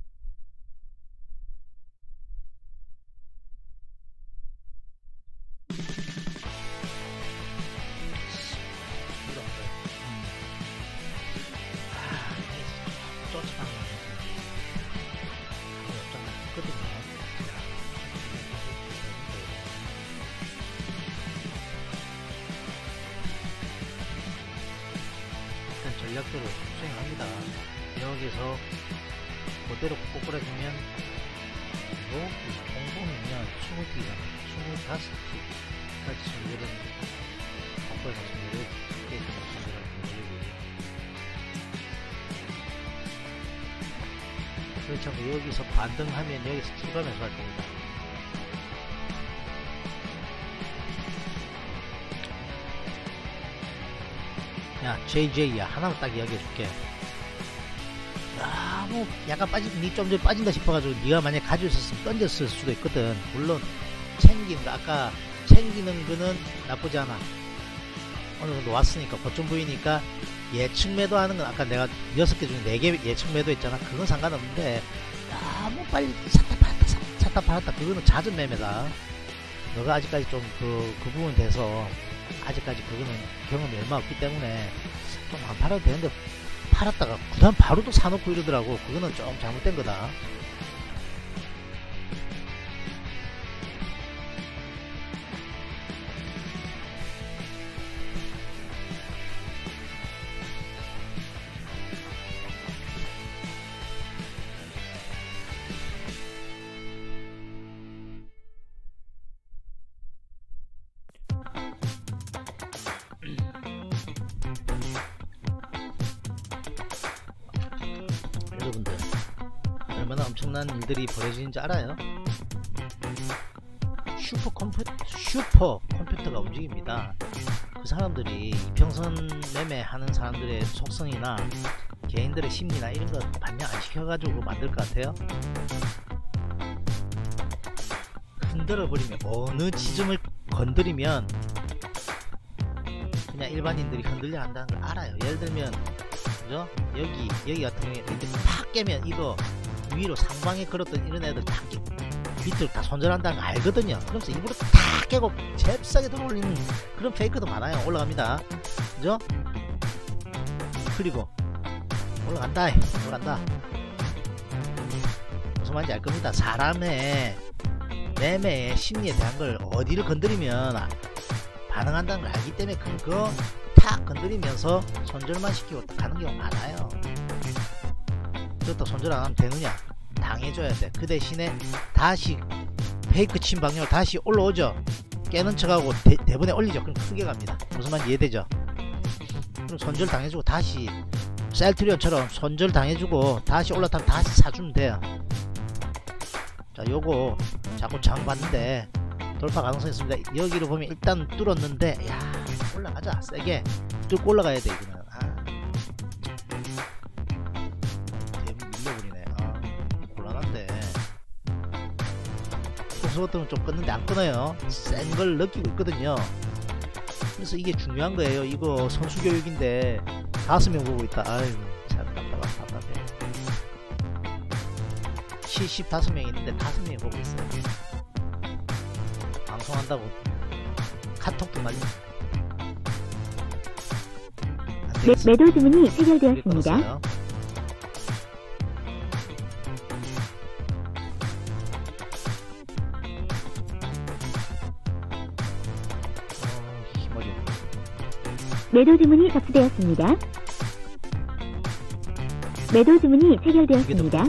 이거 안 돼요. 음. 아, 이게 쫓아가는 거 없잖아. 있거든요. 일단 전략대로 수행합니다. 여기서 그대로 꼬꾸라지면 그리고 공봉이면 스무 띠가 스물다섯 띠까지 전멸을 바꿔서 전멸을 깨지는 전멸을 전멸이 그렇지 않고 여기서 반등하면 여기서 출발해서 할 겁니다. 야 제이제이야 하나만 딱 이야기해줄게. 너무 약간 빠진, 니 좀 전에 빠진다 싶어가지고 니가 만약에 가지고 있었으면 던졌을 수도 있거든. 물론 챙기는 거 아까 챙기는 거는 나쁘지 않아. 어느 정도 왔으니까 고점 보이니까 예측 매도하는 건 아까 내가 여섯 개 중에 네 개 예측 매도 했잖아. 그건 상관없는데 너무 빨리 샀다 팔았다 샀다 팔았다 그거는 잦은 매매다. 너가 아직까지 좀 그 그 부분에 대해서 아직까지 그거는 경험이 얼마 없기 때문에 좀 안 팔아도 되는데 팔았다가 그 다음 바로 또 사놓고 이러더라고. 그거는 좀 잘못된 거다. 여러분들 얼마나 엄청난 일들이 벌어지는지 알아요? 슈퍼 컴퓨터, 슈퍼 컴퓨터가 움직입니다. 그 사람들이 이평선 매매하는 사람들의 속성이나 개인들의 심리나 이런 거 반영 안 시켜가지고 만들 것 같아요? 흔들어 버리면 어느 지점을 건드리면 그냥 일반인들이 흔들려 한다는 걸 알아요. 예를 들면 그죠? 여기 여기 같은 경우에 이렇게 팍 깨면 이거 위로 상방에 걸었던 이런 애들 다 깨, 밑으로 다 손절한다는 거 알거든요. 그래서 일부러 다 깨고 잽싸게 들어올리는 그런 페이크도 많아요. 올라갑니다. 그죠? 그리고 올라간다 올라간다 무슨 말인지 알 겁니다. 사람의 매매의 심리에 대한 걸 어디를 건드리면 반응한다는 걸 알기 때문에 그거 탁 건드리면서 손절만 시키고 가는 경우 많아요. 그렇다고 손절 안하면 되느냐? 당해줘야 돼. 그 대신에 다시 페이크 친 방향으로 다시 올라오죠. 깨는 척하고 대, 대본에 올리죠. 그럼 크게 갑니다. 무슨 말인지 이해되죠? 그럼 손절 당해주고 다시 셀트리온처럼 손절 당해주고 다시 올라타면 다시 사주면 돼요. 자, 요거 자꾸 장 봤는데 돌파 가능성이 있습니다. 여기로 보면 일단 뚫었는데 야 올라가자. 세게 뚫고 올라가야 돼. 이거는 아 밀려버리네. 아 곤란한데 고소 같은 건 좀 끊는데 안 끊어요. 센 걸 느끼고 있거든요. 그래서 이게 중요한 거예요. 이거 선수 교육인데 다섯 명 보고 있다. 아이고 참 답답하, 답답해. 칠십오 명이 있는데 다섯 명이 보고 있어요. 방송한다고 카톡도 날리고. 매, 매도 주문이 체결되었습니다. 어, 힘어려. 매도 주문이 접수되었습니다. 매도 주문이 체결되었습니다.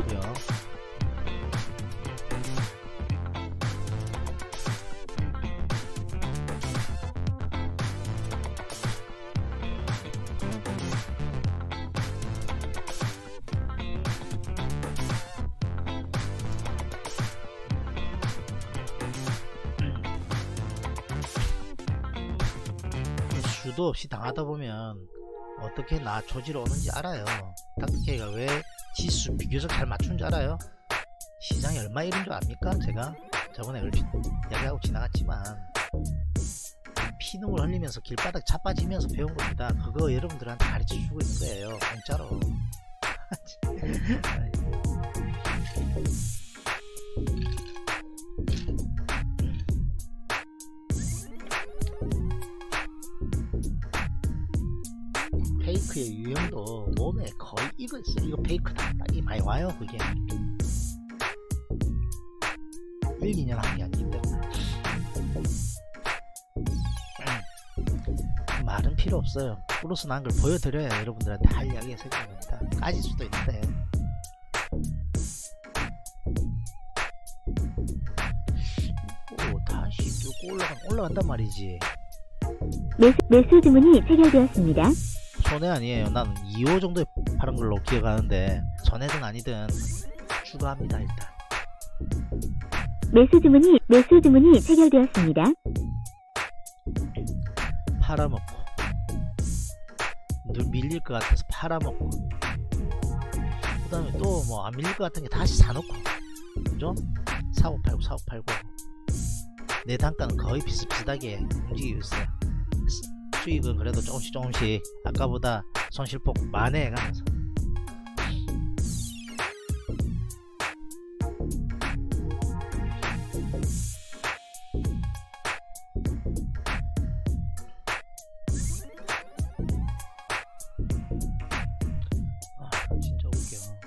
수도 없이 당하다 보면 어떻게 나 조지러 오는지 알아요. 닥터케이가 왜 지수 비교적 잘 맞춘 줄 알아요? 시장이 얼마 이른 줄 압니까? 제가 저번에 얼핏 이야기하고 지나갔지만 피눈물 흘리면서 길바닥 자빠지면서 배운 겁니다. 그거 여러분들한테 가르쳐 주고 있는 거예요. 공짜로. 페이크의 유형도 몸에 거의 이거 있어. 이거 페이크다. 이 많이 와요. 그게 일, 이 년 한 게 아니기 때문에 말은 필요 없어요. 플러스 난 걸 보여드려야 여러분들한테 할 이야기가 생기는 겁니다. 까질 수도 있는데 오, 다시 뚫고 올라간, 올라간단 말이지. 매수, 매수 주문이 체결되었습니다. 손해 아니에요. 난 이 호 정도에 파는 걸로 기억하는데 손해든 아니든 추가합니다. 일단 매수 주문이 매수 주문이 체결되었습니다. 팔아먹고 늘 밀릴 것 같아서 팔아먹고 그 다음에 또 뭐 안 밀릴 것 같은 게 다시 사놓고 그죠? 사고 팔고 사고 팔고 내 단가는 거의 비슷비슷하게 움직이고 있어요. 수익은 그래도 조금씩 조금씩 아까보다 손실폭 만회해가면서 아 진짜 웃겨.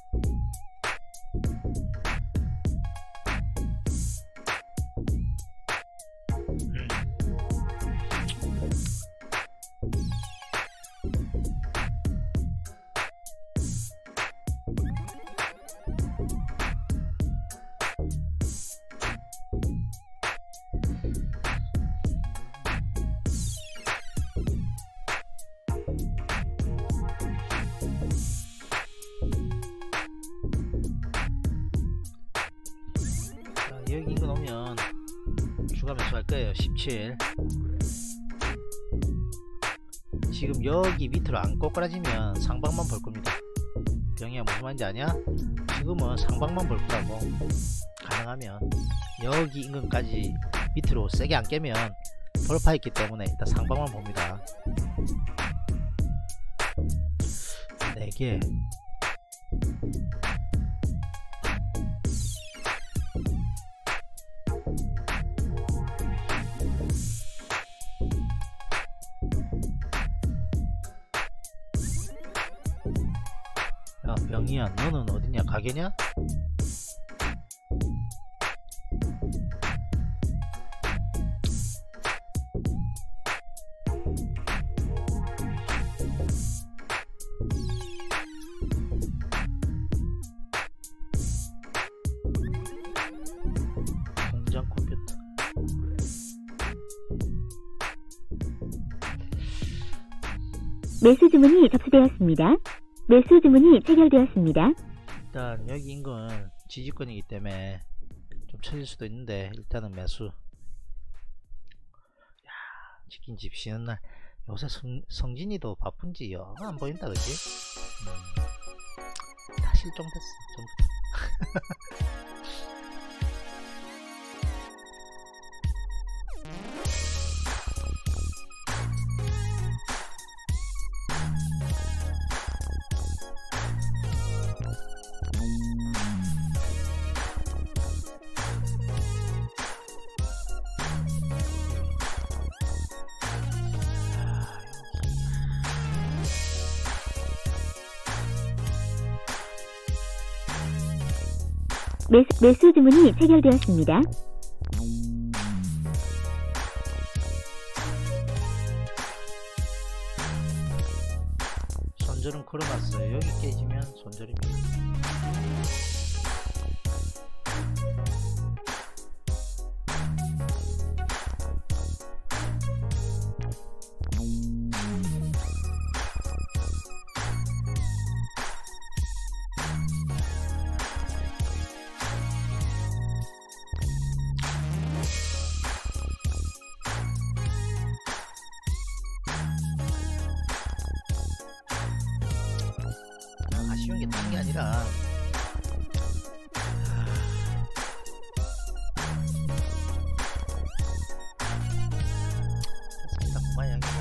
여기 인근 오면 추가 매수할 거예요. 십칠. 지금 여기 밑으로 안 꼬꾸라지면 상방만 볼 겁니다. 병이야 무슨 말인지 아냐? 지금은 상방만 볼 거라고. 가능하면 여기 인근까지 밑으로 세게 안 깨면 돌파했기 때문에 일단 상방만 봅니다. 네 개. 야 병이야 너는 어디냐? 가게냐? 공장 컴퓨터. 매수 주문이 접수되었습니다. 매수 주문이 체결되었습니다. 일단 여기 인근 지지권이기 때문에 좀 쳐질 수도 있는데 일단은 매수. 야 치킨집 쉬는 날 요새 성, 성진이도 바쁜지 영 안 보인다 그지? 음, 다 실종됐어 전부. 매수, 매수 주문이 체결되었습니다. 손절은 걸어놨어요. 여기 깨지면 손절입니다. 아쉬운 게 다른 게 아니라 됐습니다. 그만 양이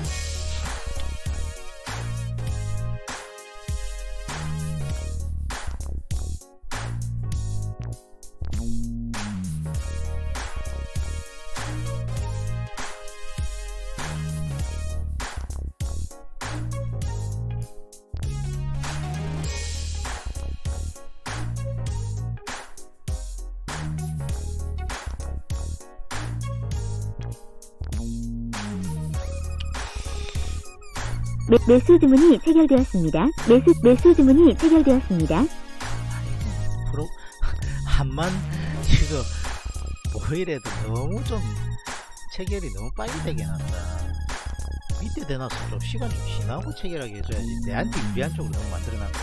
매, 매수 주문이 체결되었습니다. 매수, 매수 주문이 체결되었습니다. 아이고 프로 한만 지금 오일에도 너무 좀 체결이 너무 빨리 되게 한다. 밑에 대놔서 좀 시간 좀 지나고 체결하게 해줘야지. 내한테 유리한 쪽으로 너무 만들어놨다.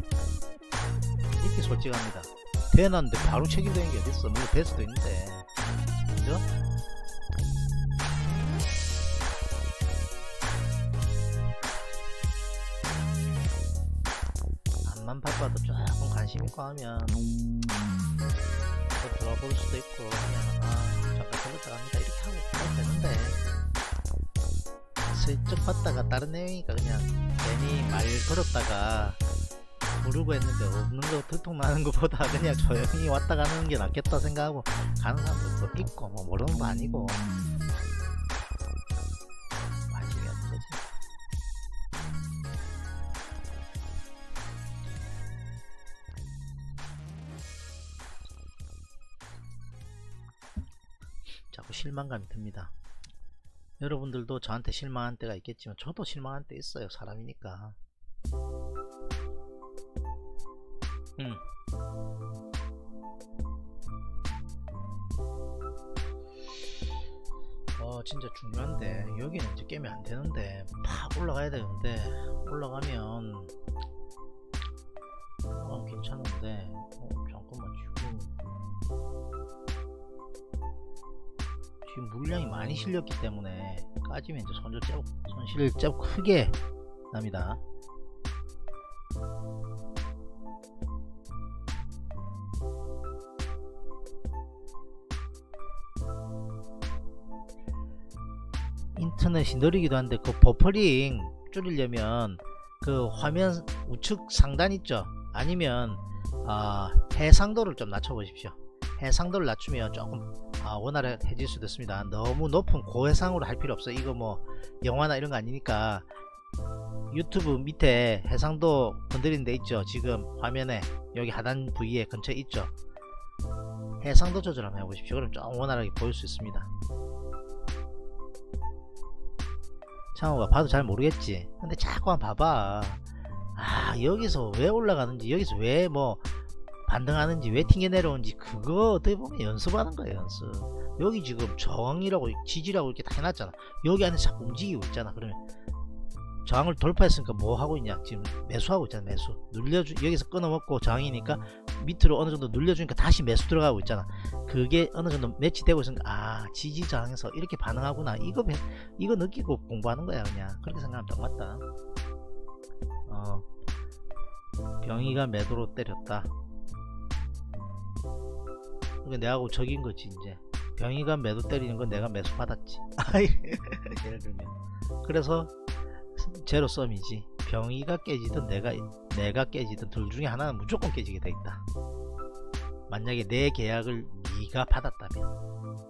이렇게 솔직합니다. 대놨는데 바로 체결되는 게 어딨어. 물론 될 수도 있는데, 그죠? 만 바빠도 조금 관심 있고 하면 또 들어가 볼 수도 있고, 그냥 아 잠깐 들었다 갑니다 이렇게 하고 가면 되는데, 슬쩍 봤다가 다른 내용이니까 그냥 괜히 말 걸었다가 부르고 했는데 없는 거 들통나는 것보다 그냥 조용히 왔다 가는 게 낫겠다 생각하고 가는 사람도 또 있고, 뭐 모르는 거 아니고 관심이 없는 거지. 자꾸 실망감이 듭니다. 여러분들도 저한테 실망한 때가 있겠지만 저도 실망한 때 있어요. 사람이니까. 음. 어 진짜 중요한데 여기는 이제 깨면 안 되는데 팍 올라가야 되는데, 올라가면 어 괜찮은데 어 잠깐만, 지금 지금 물량이 많이 실렸기 때문에 까지면 이제 손절 좀 손실 좀 크게 납니다. 인터넷이 느리기도 한데 그 버퍼링 줄이려면 그 화면 우측 상단 있죠? 아니면 어, 해상도를 좀 낮춰 보십시오. 해상도를 낮추면 조금 아, 원활해질 수도 있습니다. 너무 높은 고해상으로 할 필요 없어요. 이거 뭐 영화나 이런 거 아니니까 유튜브 밑에 해상도 건드리는 데 있죠. 지금 화면에 여기 하단 부위에 근처에 있죠. 해상도 조절 한번 해보십시오. 그럼 좀 원활하게 보일 수 있습니다. 창호가 봐도 잘 모르겠지. 근데 자꾸 한번 봐봐. 아 여기서 왜 올라가는지, 여기서 왜 뭐 반등하는지, 왜 튕겨 내려오는지, 그거 어떻게 보면 연습하는 거예요. 연습. 여기 지금 저항이라고 지지라고 이렇게 다 해놨잖아. 여기 안에 자꾸 움직이고 있잖아. 그러면 저항을 돌파했으니까 뭐 하고 있냐, 지금 매수하고 있잖아. 매수 눌려주, 여기서 끊어먹고 저항이니까 밑으로 어느 정도 눌려주니까 다시 매수 들어가고 있잖아. 그게 어느 정도 매치되고 있으니까 아 지지 저항에서 이렇게 반응하구나, 이거 이거 느끼고 공부하는 거야. 그냥 그렇게 생각하면 딱 맞다. 어 병이가 매도로 때렸다. 그게 내하고 적인 거지. 이제 병이가 매도 때리는 건 내가 매수 받았지. 예를 들면 그래서 제로 썸이지. 병이가 깨지든 내가 내가 깨지든 둘 중에 하나는 무조건 깨지게 돼 있다. 만약에 내 계약을 네가 받았다면.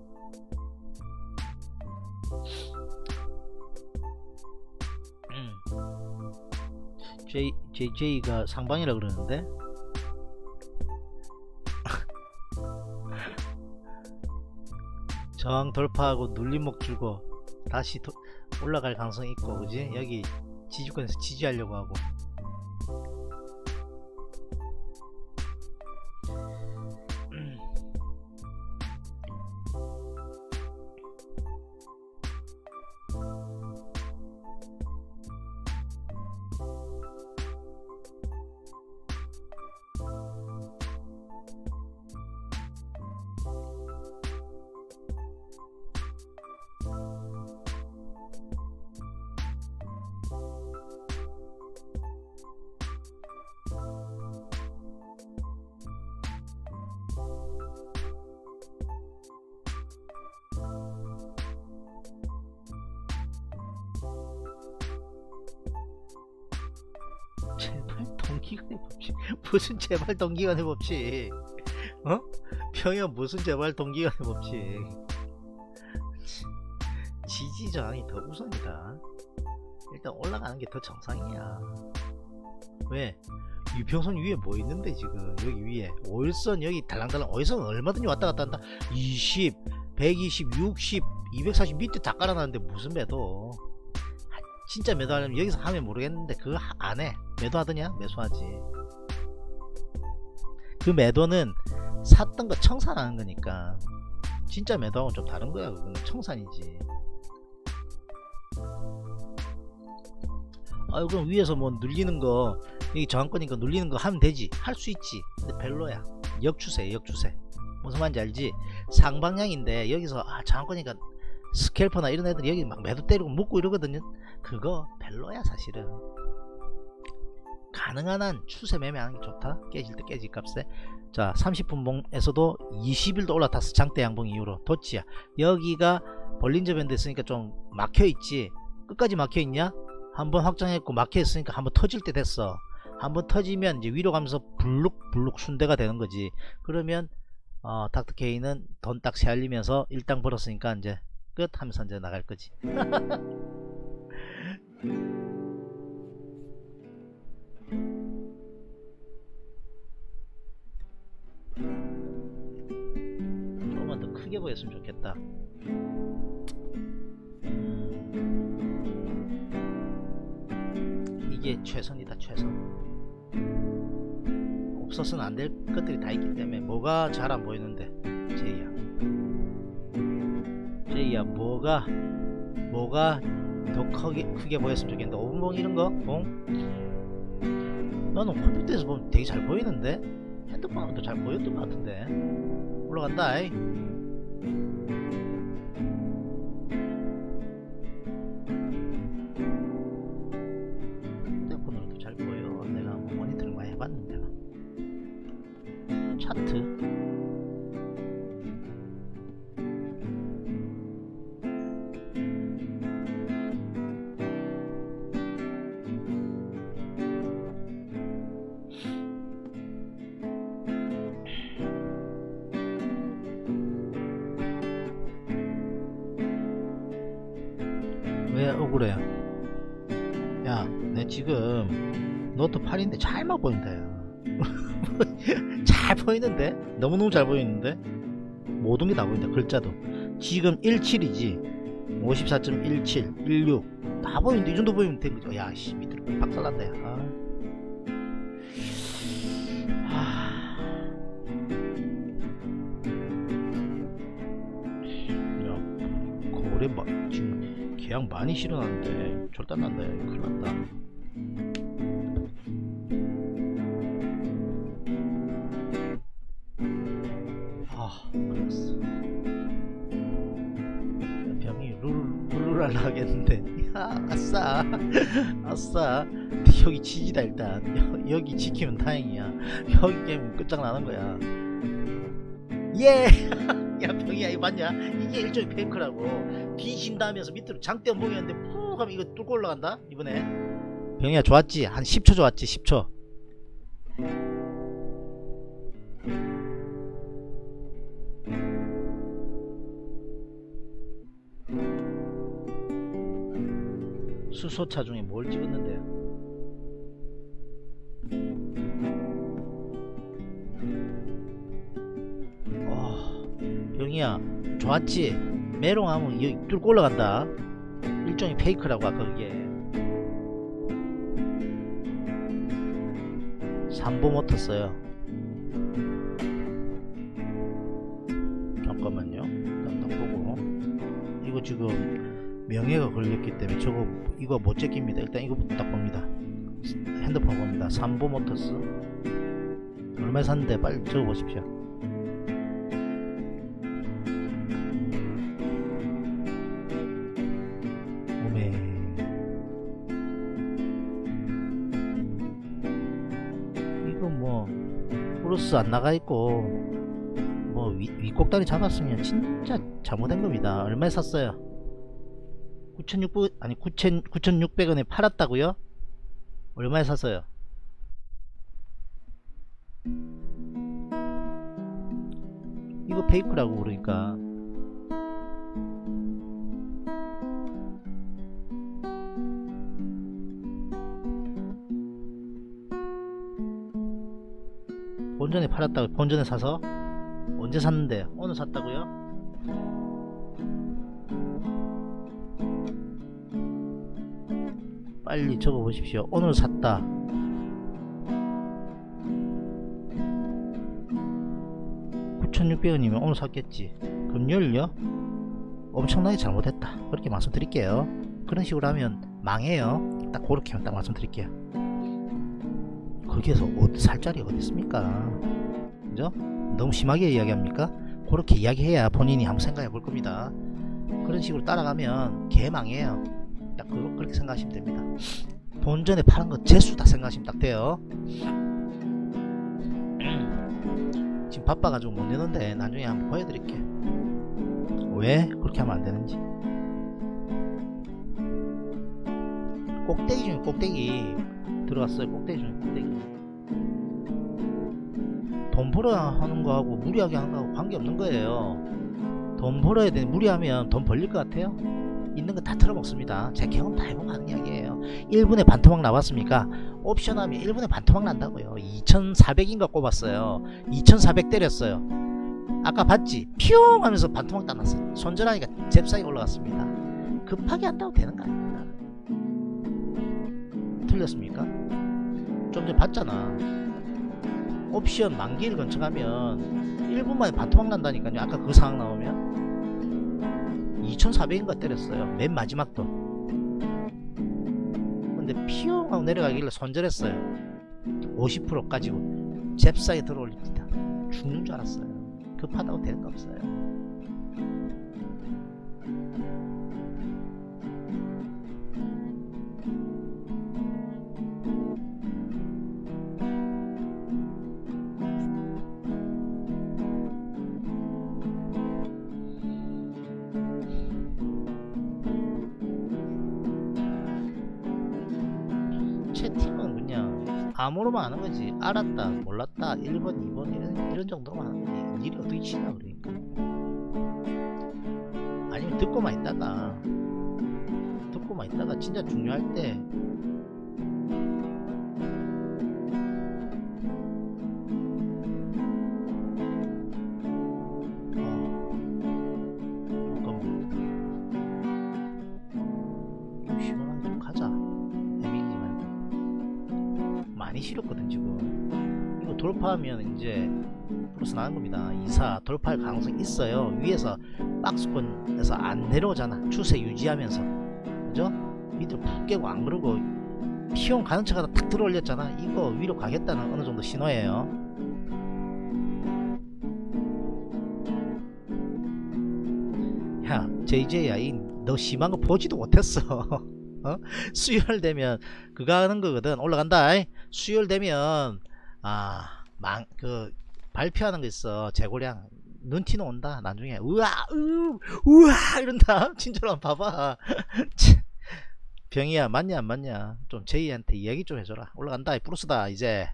음. J, 제이제이가 상방이라 그러는데 저항 돌파하고 눌림목 주고 다시 도, 올라갈 가능성이 있고, 그지? 여기 지지권에서 지지하려고 하고. 제발 동기간의 법칙. 무슨 제발 동기간의 법칙. 어? 평형 무슨 제발 동기간의 법칙. 지지 저항이 더 우선이다. 일단 올라가는 게 더 정상이야. 왜? 유평선 위에 뭐 있는데 지금 여기 위에 오일선 여기 달랑달랑 오일선 얼마든지 왔다 갔다 한다. 이십, 백이십, 육십, 이백사십 밑에 다 깔아놨는데 무슨 매도. 진짜 매도하려면 여기서 하면 모르겠는데 그거 안해. 매도하더냐? 매수하지. 그 매도는 샀던 거 청산하는 거니까. 진짜 매도하고는 좀 다른 거야. 그거는 청산이지. 아, 그럼 위에서 뭐 눌리는 거, 여기 저항권이니까 눌리는 거 하면 되지. 할 수 있지. 근데 별로야. 역추세, 역추세. 무슨 말인지 알지? 상방향인데 여기서 아, 저항권이니까 스캘퍼나 이런 애들이 여기 막 매도 때리고 묶고 이러거든요. 그거 별로야 사실은. 가능한 한 추세 매매하는 게 좋다. 깨질 때 깨질 값에. 자, 삼십 분봉에서도 이십 일도 올라탔어. 장대 양봉 이후로 도치야. 여기가 볼린저 밴드 있으니까 좀 막혀있지. 끝까지 막혀있냐? 한번 확장했고 막혀있으니까 한번 터질 때 됐어. 한번 터지면 이제 위로 가면서 블룩블룩 순대가 되는 거지. 그러면 어, 닥터케이는 돈 딱 세알리면서 일당 벌었으니까 이제 끝 하면서 이제 나갈 거지. 조금만 더 크게 보였으면 좋겠다. 음, 이게 최선이다. 최선. 없어서는 안 될 것들이 다 있기 때문에. 뭐가 잘 안 보이는데 제이야 제이야 뭐가 뭐가 더 크게, 크게 보였으면 좋겠는데. 오 분봉 이런거? 봉? 나는 컴퓨터에서 보면 되게 잘 보이는데 핸드폰 하면 더 잘 보였던 것 같은데. 올라간다. 이. 핸드폰으로 더 잘 보여. 내가 뭐 모니터링 많이 해봤는데. 차트 왜 억울해? 야, 내 지금 노트 팔인데 잘만 보인다. 야. 잘 보이는데? 너무너무 잘 보이는데? 모든 게 다 보인다. 글자도 지금 십칠이지. 오십사 점 일칠, 십육 다 보이는데 이 정도 보이면 된 거죠. 야, 씨, 밑으로 박살난다. 야. 아. 야, 거래 막 지금 계약 많이 실어놨는데 절단 난다. 야, 큰일 났다. 그랬어. 병이 룰루랄라 하겠는데. 야, 아싸 아싸. 여기 지지다. 일단 여, 여기 지키면 다행이야. 여기 게임 끝장나는 거야. 예. 야, 병이야 이거 맞냐? 이게 일종의 페이크라고. 뒤진다면서 밑으로 장대 연봉이었는데 푹 하면 이거 뚫고 올라간다 이번에. 병이야 좋았지? 한 십 초 좋았지. 십 초. 수소차 중에 뭘 찍었는데요? 어, 병이야 좋았지? 메롱하면 여기 뚫고 올라간다. 일종의 페이크라고. 아까 그게 삼보 못 탔어요. 잠깐만요. 일단 딱 보고. 이거 지금 명예가 걸렸기 때문에 저거 이거 못 제낍니다. 일단 이거부터 딱 봅니다. 핸드폰 봅니다. 삼보 모터스 얼마에 샀는데 빨리 적어 보십시오. 오메. 이거 뭐 플러스 안 나가 있고 뭐 위, 윗꼭다리 잡았으면 진짜 잘못된 겁니다. 얼마에 샀어요? 구천육백 아니 구천육백 원에 팔았다고요? 얼마에 샀어요? 페이크라고 그러니까. 본전에 팔았다고. 본전에 사서 언제 샀는데? 오늘 샀다고요? 빨리 적어 보십시오. 오늘 샀다. 구천육백 원이면 오늘 샀겠지. 금요일요? 엄청나게 잘못했다. 그렇게 말씀드릴게요. 그런 식으로 하면 망해요. 딱 그렇게만 딱 말씀드릴게요. 거기에서 어디 살 자리 어디 있습니까? 그죠? 너무 심하게 이야기합니까? 그렇게 이야기해야 본인이 한번 생각해 볼 겁니다. 그런 식으로 따라가면 개망해요. 딱 그거 그렇게 생각하시면 됩니다. 본전에 파는 거 재수다 생각하시면 딱 돼요. 지금 바빠가지고 못 내는데 나중에 한번 보여드릴게요. 왜 그렇게 하면 안 되는지. 꼭대기 중에 꼭대기 들어갔어요. 꼭대기 중에 꼭대기. 돈 벌어야 하는 거하고 무리하게 하는 거하고 관계없는 거예요. 돈 벌어야 되는, 무리하면 돈 벌릴 것 같아요? 있는 거 다 털어먹습니다. 제 경험 다 해보고 하는 이야기예요. 일 분에 반토막 나왔습니까? 옵션 하면 일 분에 반토막 난다고요. 이천사백인가 꼽았어요. 이천사백 때렸어요. 아까 봤지? 피용 하면서 반토막 따놨어. 손절하니까 잽싸게 올라갔습니다. 급하게 한다고 되는 거 아닙니다. 틀렸습니까? 좀 전에 봤잖아. 옵션 만기일 근처가면 일 분 만에 반토막 난다니까요. 아까 그 상황 나오면 이천사백인가 때렸어요. 맨 마지막도. 근데 피용 하고 내려가길래 손절했어요. 오십 퍼센트 가지고 잽싸게 들어올립니다. 죽는 줄 알았어요. 급하다고 되는 거 없어요. 채팅은 그냥 암호로만 하는 거지. 알았다, 몰랐다, 일 번, 이 번 이런, 이런 정도만 하는 거지. 일이 어떻게 치나 그러니까. 아니면 듣고만 있다가 듣고만 있다가 진짜 중요할 때 많이 싫었거든. 지금 이거 돌파하면 이제 플러스 나는 겁니다. 이사 돌파할 가능성이 있어요. 위에서 박스권에서 안 내려오잖아. 추세 유지하면서. 그죠? 밑으로 푹 깨고 안 그러고 피용 가능차가 탁 들어 올렸잖아. 이거 위로 가겠다는 어느 정도 신호예요. 야 제이제이야, 너 심한 거 보지도 못했어. 어? 수요일 되면 그거 하는 거거든. 올라간다. 수요일 되면 아 망 그 발표하는 거 있어. 재고량 눈티는 온다. 나중에 우와 으, 우와 이런다. 진짜로 한번 봐봐. 병이야 맞냐 안 맞냐 좀 제이한테 이야기 좀 해줘라. 올라간다. 플러스다. 이제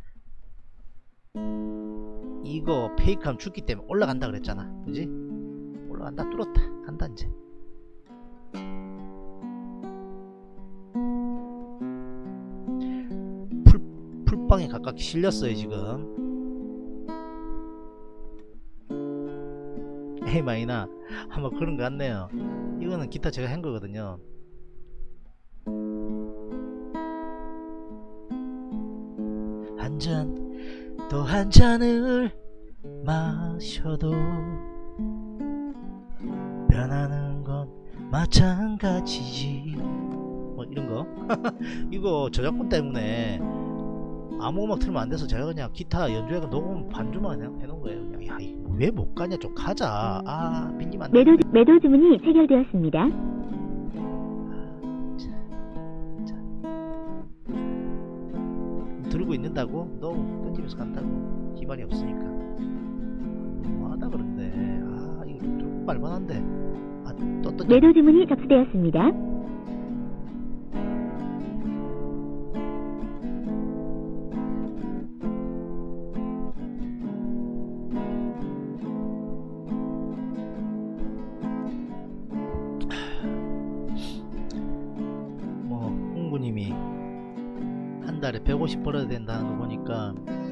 이거 페이크하면 죽기 때문에 올라간다 그랬잖아. 그지? 올라간다. 뚫었다. 간다 이제. 풀빵에 가깝게 실렸어요 지금. 에이 마이나 한번 그런 거 같네요. 이거는 기타 제가 한 거거든요. 한 잔 또 한 잔을 마셔도 변하는 건 마찬가지지. 뭐 이런거. 이거 저작권 때문에 아무 음악 틀면 안 돼서 제가 그냥 기타 연주해서 녹음 반주만 해놓은 거예요. 그냥 야, 왜 못 가냐, 좀 가자. 아, 빈님 안 돼. 매도, 매도 주문이 체결되었습니다. 아, 자, 자. 들고 있는다고? 너 던지면서 간다고? 기반이 없으니까. 뭐하다 그런데. 아, 이거 좀 말만한데. 아, 또 던져. 매도 주문이 접수되었습니다. 한 달에 백오십 벌어야 된다는 거 보니까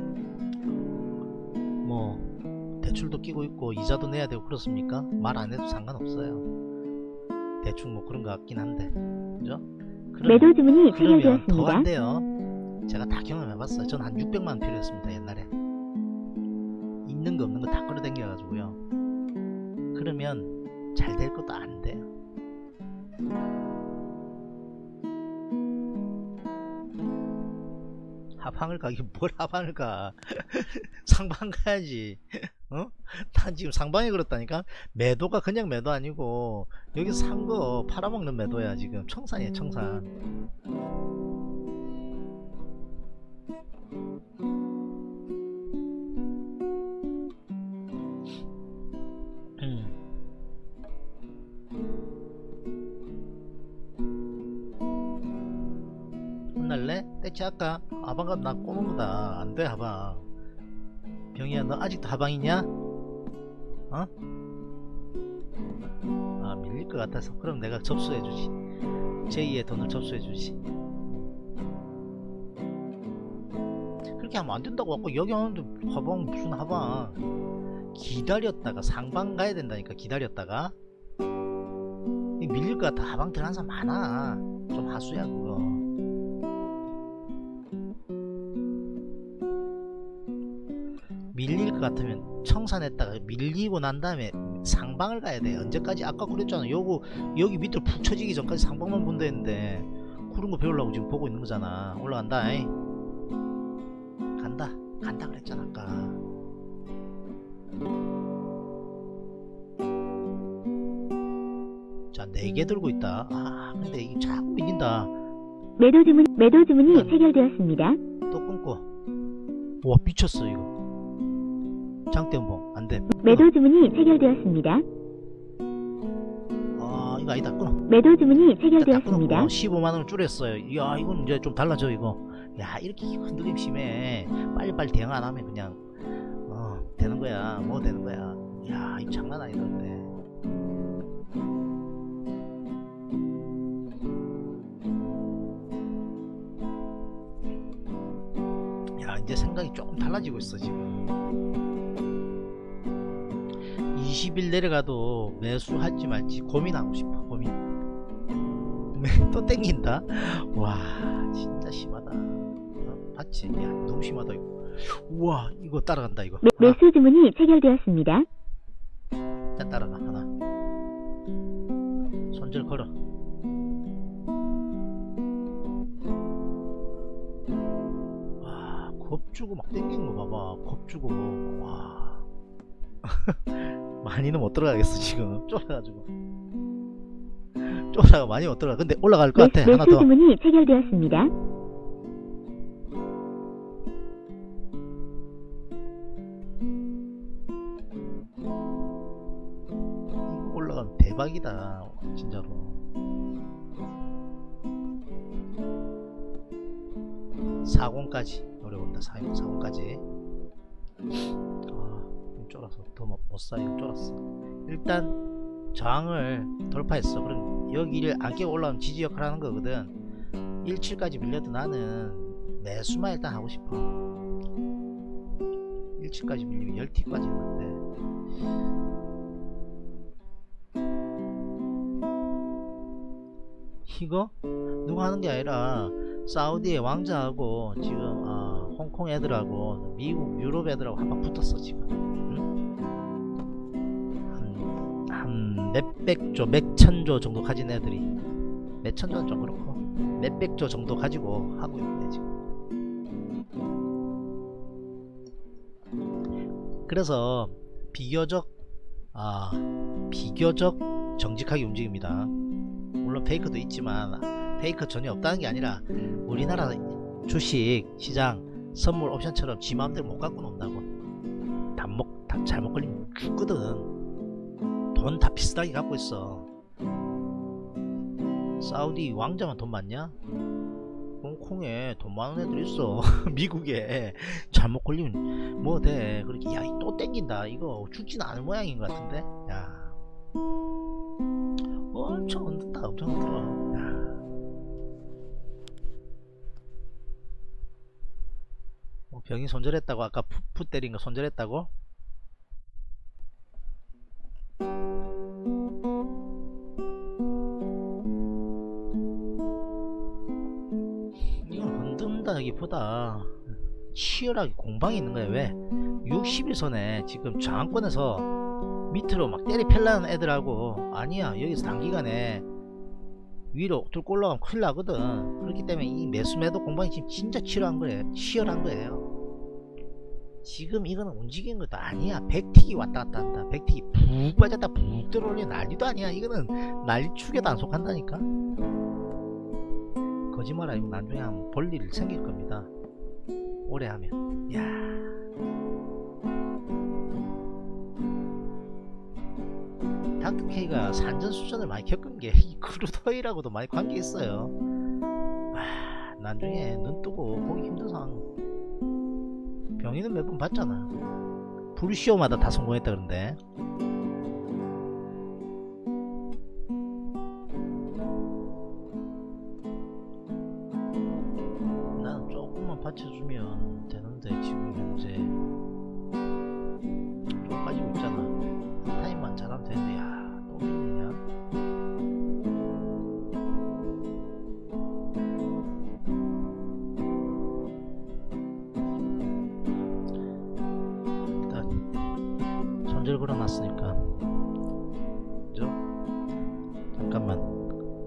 뭐 대출도 끼고 있고 이자도 내야 되고 그렇습니까? 말 안 해도 상관없어요. 대충 뭐 그런 거 같긴 한데, 그죠? 매도 주문이 그러면 더 체결되었습니다. 안 돼요. 제가 다 경험해봤어요. 전 한 육백만 원 필요했습니다, 옛날에. 있는 거 없는 거 다 끌어당겨가지고요. 그러면 잘 될 것도 안 돼요. 하방을 가? 이게 뭘 하방을 가? 상방 가야지. 어? 난 지금 상방에 그렇다니까. 매도가 그냥 매도 아니고 여기서 산 거 팔아먹는 매도야. 지금 청산이야, 청산. 음. 혼날래? 떼치 할까? 하방가 나 꼬는 거다. 안 돼, 하방. 병이야, 너 아직도 하방이냐? 어? 아, 밀릴 것 같아서. 그럼 내가 접수해주지. 제이의 돈을 접수해주지. 그렇게 하면 안 된다고. 아까 여기 하는데 하방, 무슨 하방. 기다렸다가 상방 가야 된다니까. 기다렸다가 이 밀릴 것 같아. 하방 들어간 사람 많아. 좀 하수야 그거. 밀릴 것 같으면 청산했다가 밀리고 난 다음에 상방을 가야 돼. 언제까지? 아까 그랬잖아. 요거 여기 밑으로 푹 쳐지기 전까지 상방만 본다 했는데 그런 거 배우려고 지금 보고 있는 거잖아. 올라간다. 에이. 간다 간다 그랬잖아 아까. 자, 네 개 들고 있다. 아, 근데 이게 자꾸 밀린다. 매도 주문 매도 주문이 음. 체결되었습니다. 또 끊고. 와, 미쳤어 이거. 장대음봉 안돼. 매도 주문이 체결되었습니다. 아, 이거 아니다. 끊어. 매도 주문이 다 체결되었습니다. 끊었고 십오만 원을 줄였어요. 이야, 이건 이제 좀 달라져 이거. 야, 이렇게 흔들림 심해. 빨리빨리 대응 안 하면 그냥 어 되는 거야. 뭐 되는 거야. 야, 이거 장난 아니다 근데. 야, 이제 생각이 조금 달라지고 있어 지금. 이십 일 내려가도 매수할지 말지 고민하고 싶어. 고민. 또 땡긴다. 와, 진짜 심하다. 어? 봤지? 야, 너무 심하다 이거. 우와, 이거 따라간다 이거. 매, 하나. 매수 주문이 체결되었습니다. 일단 따라가. 하나. 손절 걸어. 와, 겁주고 막 땡기는 거 봐봐. 겁주고. 와. 많이는 못 들어가겠어 지금. 쫄아가지고. 쫄아가 많이 못 들어가. 근데 올라갈 것 같아. 매, 하나 매수 더. 주문이 체결되었습니다. 이거 올라가면 대박이다 진짜로. 사공까지 노려본다. 사공까지. 아, 쫄아서 더 못 사요. 쫄았어. 일단 저항을 돌파했어. 그럼 여기를 안 깨고 올라오면 지지 역할을 하는 거거든. 일칠까지 밀려도 나는 매수만 일단 하고 싶어. 일칠까지 밀리면 십 티 빠지는데. 이거 누가 하는 게 아니라 사우디의 왕자하고 지금 어, 홍콩 애들하고 미국 유럽 애들하고 한방 붙었어 지금. 응? 한, 한 몇백조 몇천조 정도 가진 애들이, 몇천조는 좀 그렇고 몇백조 정도 가지고 하고 있네 지금. 그래서 비교적 아 비교적 정직하게 움직입니다. 물론 페이크도 있지만 페이크 전혀 없다는 게 아니라 우리나라 주식 시장 선물 옵션처럼 지 마음대로 못 갖고 논다고. 답목 답 잘못 걸리면 죽거든. 돈 다 비슷하게 갖고 있어. 사우디 왕자만 돈 많냐? 홍콩에 돈 많은 애들 있어. 미국에 잘못 걸리면 뭐 돼. 그렇게 야 또 땡긴다 이거 죽진 않을 모양인 것 같은데. 야 엄청 흔든다. 엄청 흔들어. 야. 어, 병이 손절했다고? 아까 풋풋 때린 거 손절했다고? 이건 흔든다기보다 치열하게 공방이 있는 거야. 왜? 육십 일선에 지금 저항권에서 밑으로 막 때리 펠라는 애들하고, 아니야, 여기서 단기간에 위로 뚫고 올라가면 큰일 나거든. 그렇기 때문에 이 매수 매도 공방이 지금 진짜 치열한 거예요. 치열한 거예요. 지금 이거는 움직이는 것도 아니야. 백틱이 왔다 갔다 한다. 백틱이 푹 빠졌다 푹 들어올리는 난리도 아니야. 이거는 난리 축에도 안 속한다니까. 거짓말 아니고 나중에 하면 볼 일 생길 겁니다. 오래 하면. 야, 닥터케이가 산전수전을 많이 겪은 게 이 크루더일하고도 많이 관계 있어요. 와, 나중에 눈 뜨고 보기 힘든 상황. 병인은 몇 번 봤잖아. 불시험마다 다 성공했다 그러는데. 나는 조금만 받쳐주면 되는데 지금 현재 좀 빠지고 있잖아. 한 타임만 잘하면 되는데, 야, 또 밀리냐? 일단 손절 걸어놨으니까 그죠? 잠깐만.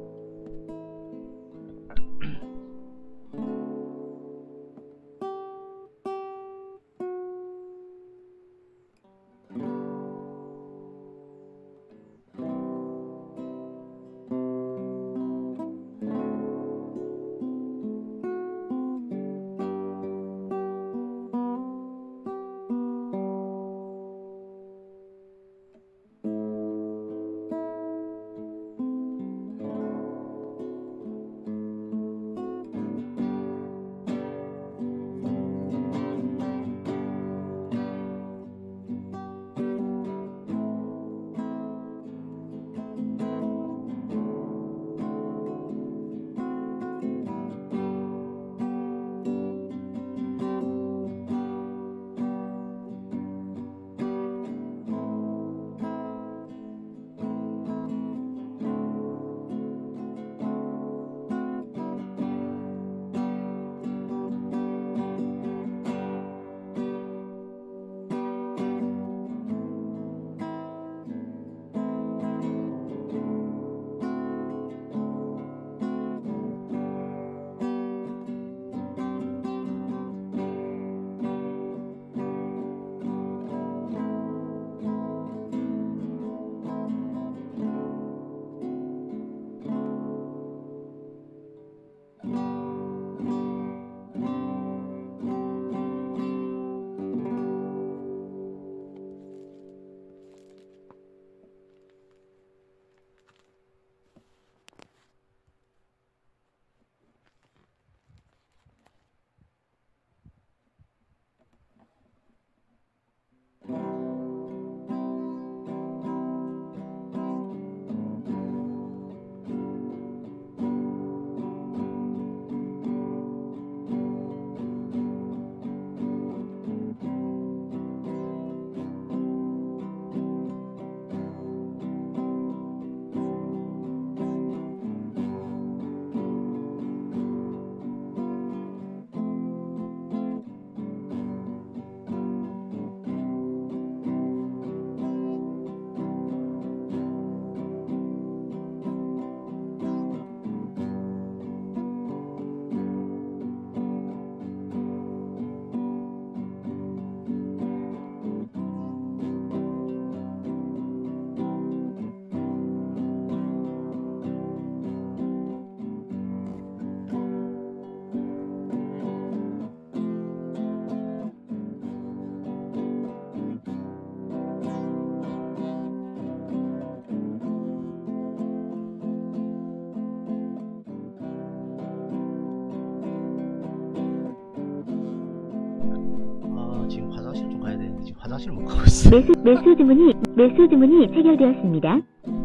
화장실 못 가고 있어. 매수, 매수 주문이, 매수 주문이 체결되었습니다.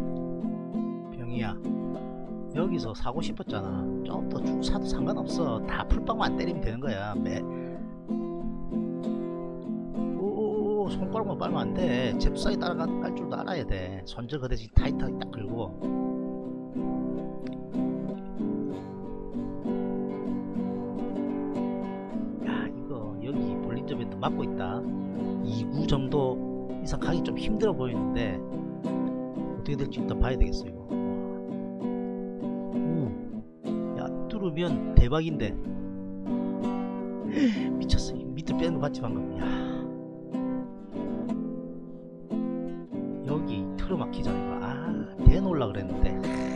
병이야, 여기서 사고 싶었잖아. 좀 더 쭉 사도 상관없어. 다 풀빵만 때리면 되는 거야. 매, 손가락만 빨면 안돼. 잽싸게 따라가 깔 줄도 알아야 돼. 손절 그대지 타이트하게 딱 긁고. 야 이거 여기 볼린저밴드 맞고 있다. 이 구 정도 이상 가기 좀 힘들어 보이는데 어떻게 될지 일단 봐야 되겠어 이거. 오, 야 뚫으면 대박인데. 미쳤어. 밑을 빼는 거 봤지 방금. 야 여기 틀어막히잖아 이거. 아 대놓을라 그랬는데.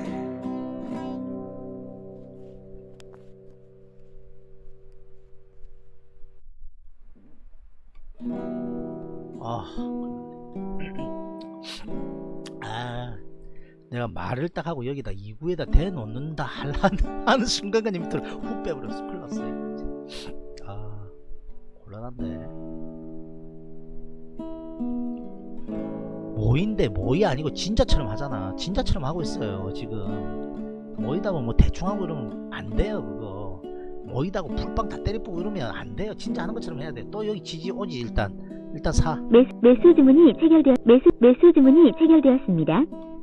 아, 아 내가 말을 딱 하고 여기다 이 구에다 대놓는다 하는, 하는 순간까지 밑으로 훅 빼버렸어. 큰일 났어 이거. 아 곤란한데. 모인데 모이 아니고 진짜처럼 하잖아. 진짜처럼 하고 있어요 지금. 모이다고 뭐 대충 하고 이러면 안 돼요 그거. 모이다고 풀빵 다 때려부고 이러면 안 돼요. 진짜 하는 것처럼 해야 돼. 또 여기 지지 오지. 일단 일단 사. 매수, 매수 주문이 체결되어 매수 매수 주문이 체결되었습니다.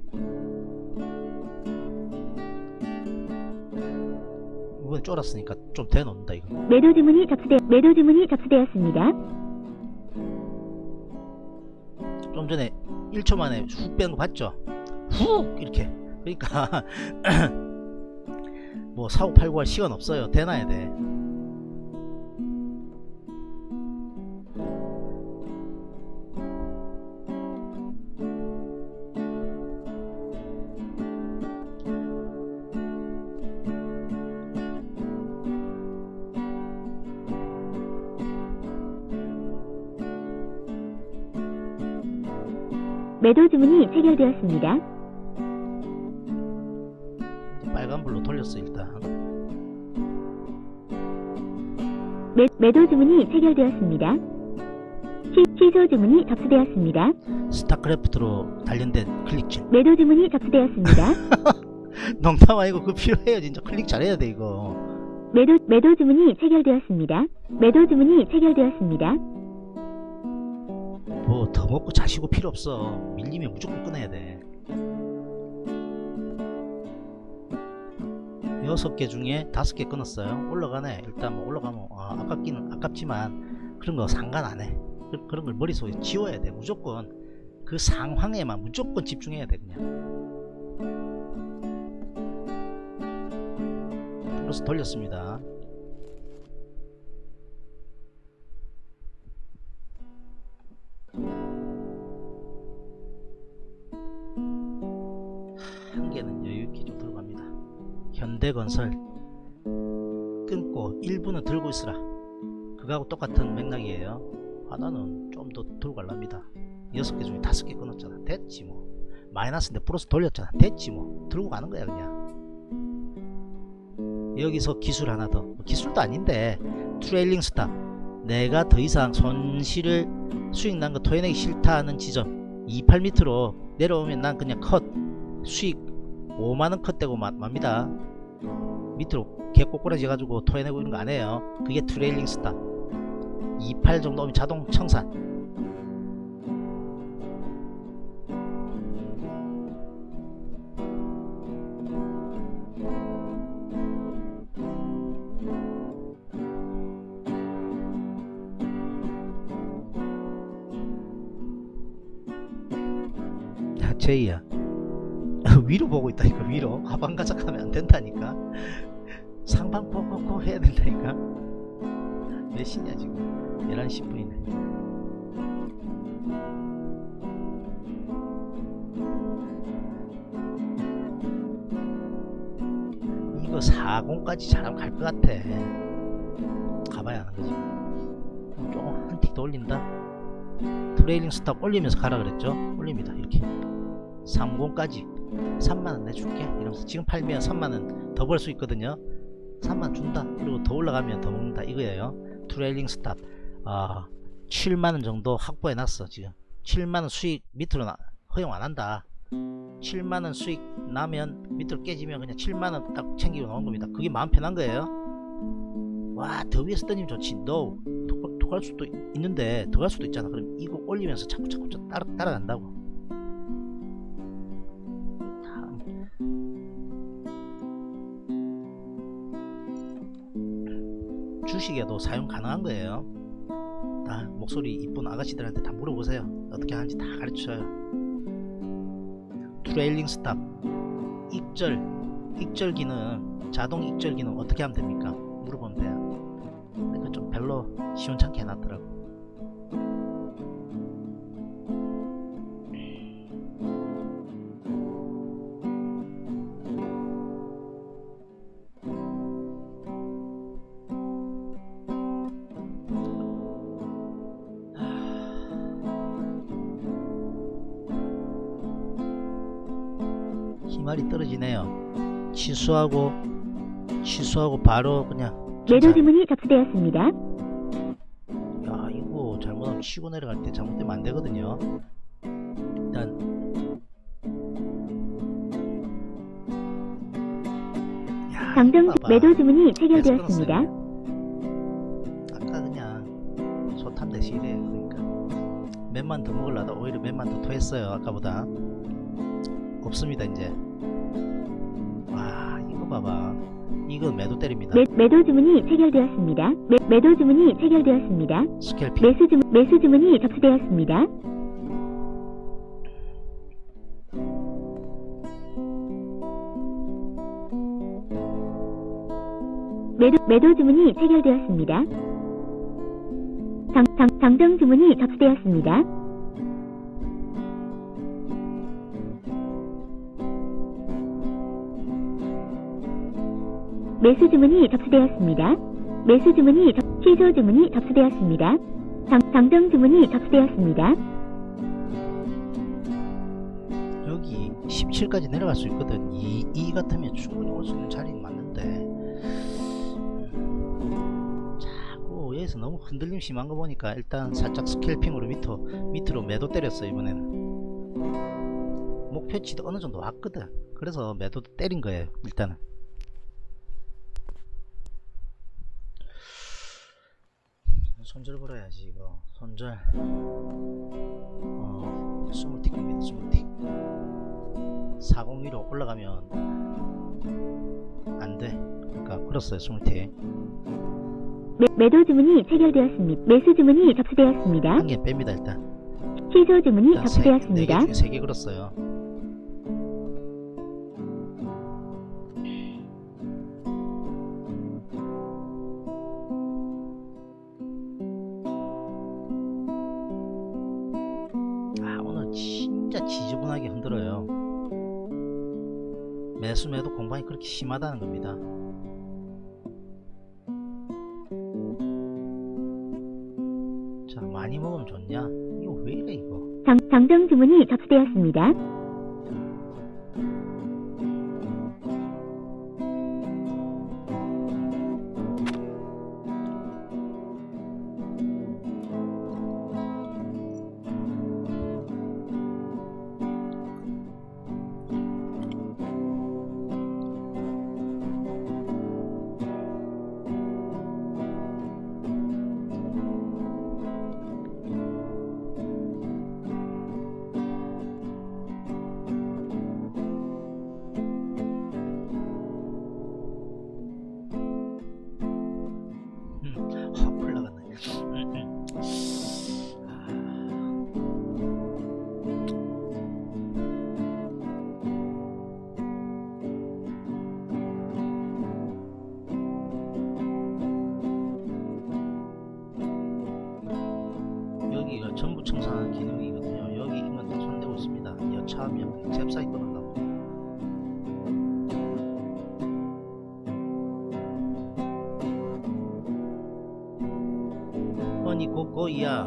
이번에 쫄았으니까 좀 대놓는다 이거. 매도 주문이 접수되 매도 주문이 접수되었습니다. 좀 전에 일 초 만에 훅 빼는 거 봤죠? 훅 이렇게. 그러니까 뭐 사고 팔고 할 시간 없어요. 대놔야 돼. 매도 주문이 체결되었습니다. 빨간불로 돌렸어 일단. 매, 매도 주문이 체결되었습니다. 시, 취소 주문이 접수되었습니다. 스타크래프트로 단련된 클릭질. 매도 주문이 접수되었습니다. 농담 아니고 그거 필요해요 진짜. 클릭 잘해야 돼 이거. 매도 매도 주문이 체결되었습니다. 매도 주문이 체결되었습니다. 뭐 더 먹고 자시고 필요 없어. 밀리면 무조건 끊어야 돼. 여섯 개 중에 다섯 개 끊었어요. 올라가네. 일단 뭐 올라가면 아, 아깝기는 아깝지만 그런 거 상관 안 해. 그, 그런 걸 머릿속에 지워야 돼. 무조건 그 상황에만 무조건 집중해야 돼 그냥. 플러스 돌렸습니다. 한 개는 여유있게 좀 들어갑니다. 현대건설 끊고 일부는 들고 있으라. 그거하고 똑같은 맥락이에요. 하나는 좀 더 들고 갈랍니다. 여섯 개 중에 다섯 개 끊었잖아. 됐지 뭐. 마이너스인데 플러스 돌렸잖아. 됐지 뭐. 들고 가는 거야 그냥. 여기서 기술 하나 더. 기술도 아닌데 트레일링 스탑. 내가 더 이상 손실을 수익 난 거 토해내기 싫다 하는 지점 이십팔 밑으로 내려오면 난 그냥 컷. 수익 오만원 컷되고 맙니다. 밑으로 개꼬꾸라지 가지고 토해내고 이런 거 안 해요. 그게 트레일링 스탑. 이십팔 정도 오면 자동 청산. 야 제이야 위로 보고 있다 이거. 위로 가방가작하면 안 된다니까. 상방 콕콕콕 해야 된다니까. 몇 시냐 지금. 열한 시 십 분이네 이거 사공까지 잘하면 갈 것 같아. 가봐야 하는 거지. 조금 한 틱 더 올린다. 트레일링 스탑 올리면서 가라 그랬죠. 올립니다. 이렇게 삼공까지 삼만원 내줄게 이러면서. 지금 팔면 삼만원 더 벌 수 있거든요. 삼만 준다. 그리고 더 올라가면 더 먹는다 이거예요. 트레일링 스탑. 아, 칠만원 정도 확보해 놨어. 지금 칠만원 수익 밑으로 나, 허용 안한다. 칠만원 수익 나면 밑으로 깨지면 그냥 칠만원 딱 챙기고 나온 겁니다. 그게 마음 편한 거예요. 와 더 위에서 떠니면 좋지. 노. 더 갈 수도 있는데 더 갈 수도 있잖아. 그럼 이거 올리면서 자꾸 자꾸 따라, 따라간다고. 주식에도 사용 가능한 거예요. 다 목소리 이쁜 아가씨들한테 다 물어보세요. 어떻게 하는지 다 가르쳐요. 트레일링 스탑, 익절, 익절 기능, 자동 익절 기능 어떻게 하면 됩니까? 물어보면 돼요. 근데 좀 별로 시원찮게 해놨더라고. 희말이 떨어지네요. 취소하고 취소하고 바로 그냥 매도 주문이 접수되었습니다. 야, 이거 잘못하면 치고 내려갈 때 잘못되면 안 되거든요. 일단 야, 당정 봐봐. 매도 주문이 체결되었습니다. 아까 그냥 소탐 대시 이래. 그러니까 몇만 더 먹으려다 오히려 몇만 더 토했어요. 아까보다. 없습니다 이제. 와, 이거 봐봐. 이거 매도 때립니다. 매, 매도 주문이 체결되었습니다. 매, 매도 주문이 체결되었습니다. 스켈피. 매수 주문 매수 주문이 접수되었습니다. 매도 매도 주문이 체결되었습니다. 당, 당, 당정 주문이 접수되었습니다. 매수 주문이 접수되었습니다. 매수 주문이 접, 취소 주문이 접수되었습니다. 당, 당정 주문이 접수되었습니다. 여기 십칠까지 내려갈 수 있거든. 이, 이 같으면 충분히 올 수 있는 자리는 맞는데 자꾸 여기서 너무 흔들림 심한 거 보니까 일단 살짝 스캘핑으로 밑으로, 밑으로 매도 때렸어. 이번에는 목표치도 어느 정도 왔거든. 그래서 매도 때린 거예요. 일단은 손절 걸어야지. 이거 손절 어, 이십 틱 겁니다. 이십 틱 사십위로 올라가면 안돼. 그러니까 걸었어요. 이십 틱. 매, 매도 주문이 체결되었습니다. 매수 주문이 접수되었습니다. 한 개 뺍니다. 일단 취소 주문이 접수되었습니다. 네 개 중에 세 개 걸었어요. 진짜 지저분하게 흔들어요. 매수 매도 공방이 그렇게 심하다는 겁니다. 자, 많이 먹으면 좋냐? 이거 왜 이래 이거? 당, 당정 주문이 접수되었습니다. 여기가 전부 청산하는 기능이거든요. 여기 힘은 더 손대고 있습니다. 여차하면 잽사이 끊어가고. 허니 고고이야.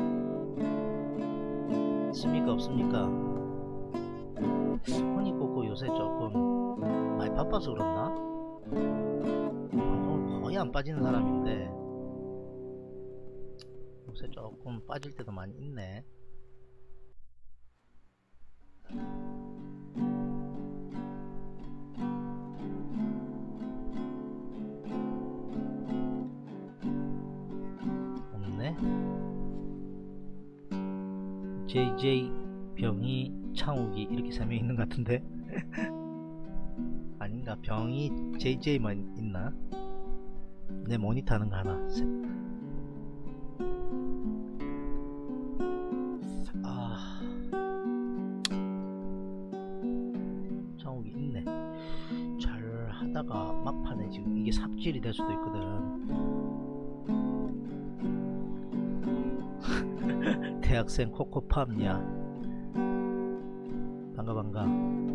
있습니까 없습니까? 허니 고고 요새 조금 많이 바빠서 그렇나? 방송을 거의 안 빠지는 사람인데 요새 조금 빠질 때도 많이 있네. 없네. 있네. 제이제이, 병이, 창욱이 이렇게 세 명 있는 것 같은데. 아닌가? 병이 제이제이만 있나? 내 모니터 하는 거 하나. 세. 아, 창욱이 있네. 잘 하다가 막판에 지금 이게 삽질이 될 수도 있거든. 대학생 코코팜이야. 반가 반가.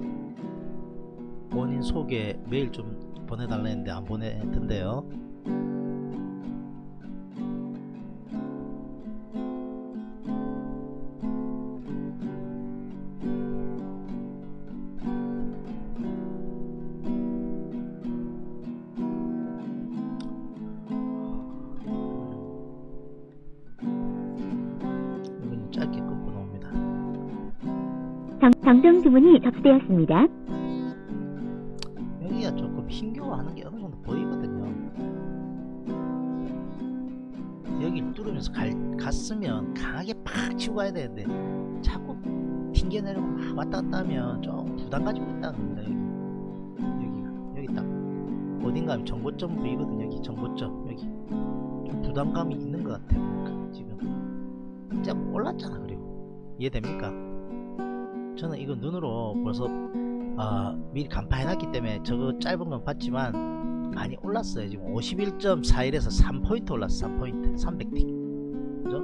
본인 소개 메일 좀 보내달라 했는데 안 보내던데요. 이건 짧게 끊고 나옵니다. 정, 정정 주문이 접수되었습니다. 여기가 조금 힘겨워하는 게 어느 정도 보이거든요. 여기를 뚫으면서 갈, 갔으면 강하게 팍 치고 가야 되는데 자꾸 튕겨내려고 막 왔다 갔다 하면 좀 부담 가지고 있다는 겁니다. 여기 여기가 여기 딱 어딘가 하면 정보점 보이거든요. 여기 정보점 여기 좀 부담감이 있는 것 같아요. 그러니까 지금 진짜 올랐잖아. 그리고 이해됩니까? 저는 이거 눈으로 벌써 어, 미리 간파해놨기 때문에 저거 짧은 건 봤지만 많이 올랐어요. 지금 오십일 점 사일에서 삼 포인트 올랐어. 삼 포인트 삼백 티 그죠?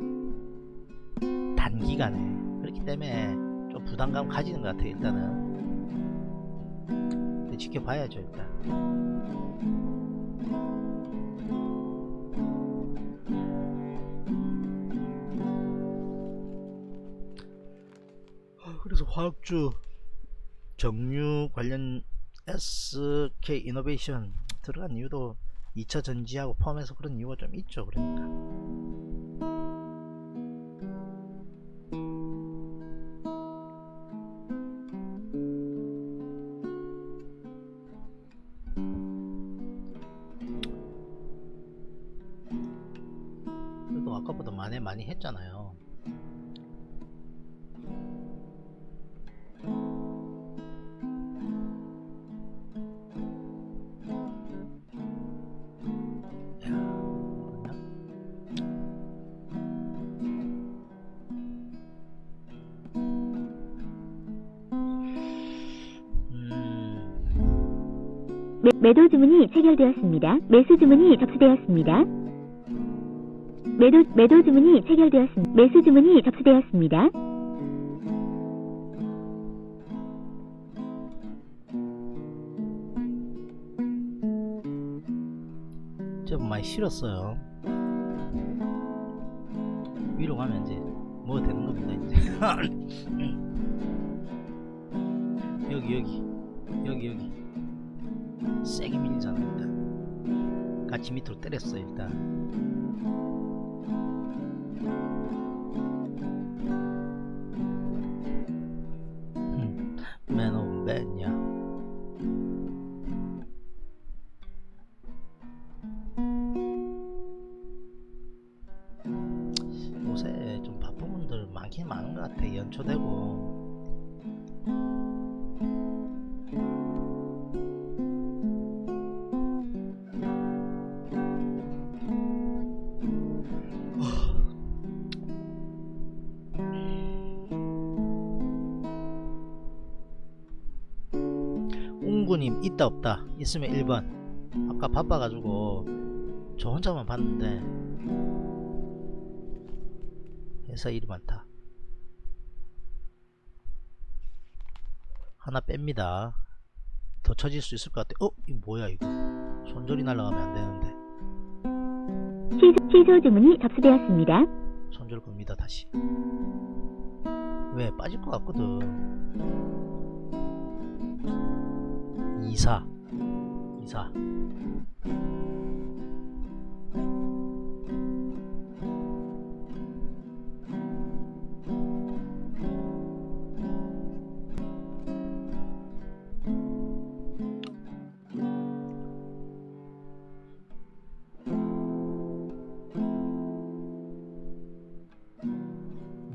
단기간에. 그렇기 때문에 좀 부담감 가지는 것 같아요. 일단은 근데 지켜봐야죠. 일단 그래서 화학주 정유 관련 에스케이 이노베이션 들어간 이유도 이 차 전지하고 포함해서 그런 이유가 좀 있죠. 그러니까 그래도 아까보다 만회 많이 했잖아요. 매, 매도 주문이 체결되었습니다. 매수 주문이 접수되었습니다. 매도, 매도 주문이 체결되었습니다. 매수 주문이 접수되었습니다. 좀 많이 실었어요. 위로 가면 이제 뭐 되는 겁니다. 이제 여기 여기 여기 여기 세게 밀리잖아. 일단 같이 밑으로 때렸어. 일단 맨 오브 맨이야. 요새 좀 바쁜 분들 많긴 많은 것 같아. 연초되고 웅구님 있다 없다. 있으면 일 번. 아까 바빠가지고 저 혼자만 봤는데 회사 일이 많다. 하나 뺍니다. 더 쳐질 수 있을 것 같아. 어? 이거 뭐야 이거. 손절이 날아가면 안 되는데. 취소, 취소 주문이 접수되었습니다. 손절 겁니다. 다시. 왜? 빠질 것 같거든. 이사 이사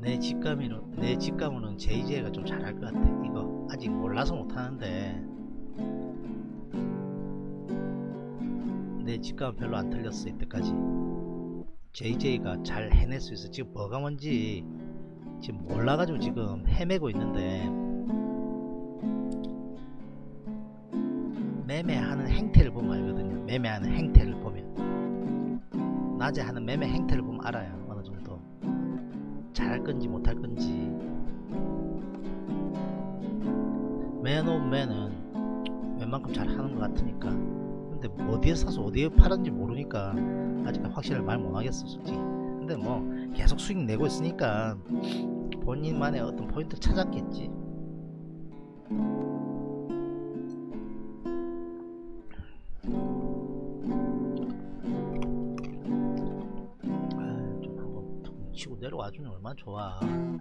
내 직감으로 내 직감으로는 제이제이가 좀 잘할 것 같아. 이거 아직 몰라서 못하는데 내 직감은 별로 안 틀렸어. 이때까지 제이제이가 잘 해낼 수 있어. 지금 뭐가 뭔지 지금 몰라가지고 지금 헤매고 있는데, 매매하는 행태를 보면 알거든요. 매매하는 행태를 보면, 낮에 하는 매매 행태를 보면 알아요. 어느 정도 잘할 건지 못할 건지. 맨 오브 맨은 웬만큼 잘 하는 것 같으니까. 근데 어디에 사서 어디에 팔았는지 모르니까 아직 확실하게 말 못하겠어 솔직히. 근데 뭐 계속 수익 내고 있으니까 본인만의 어떤 포인트 찾았겠지. 아, 좀 한번 툭 치고 내려와주면 얼마나 좋아.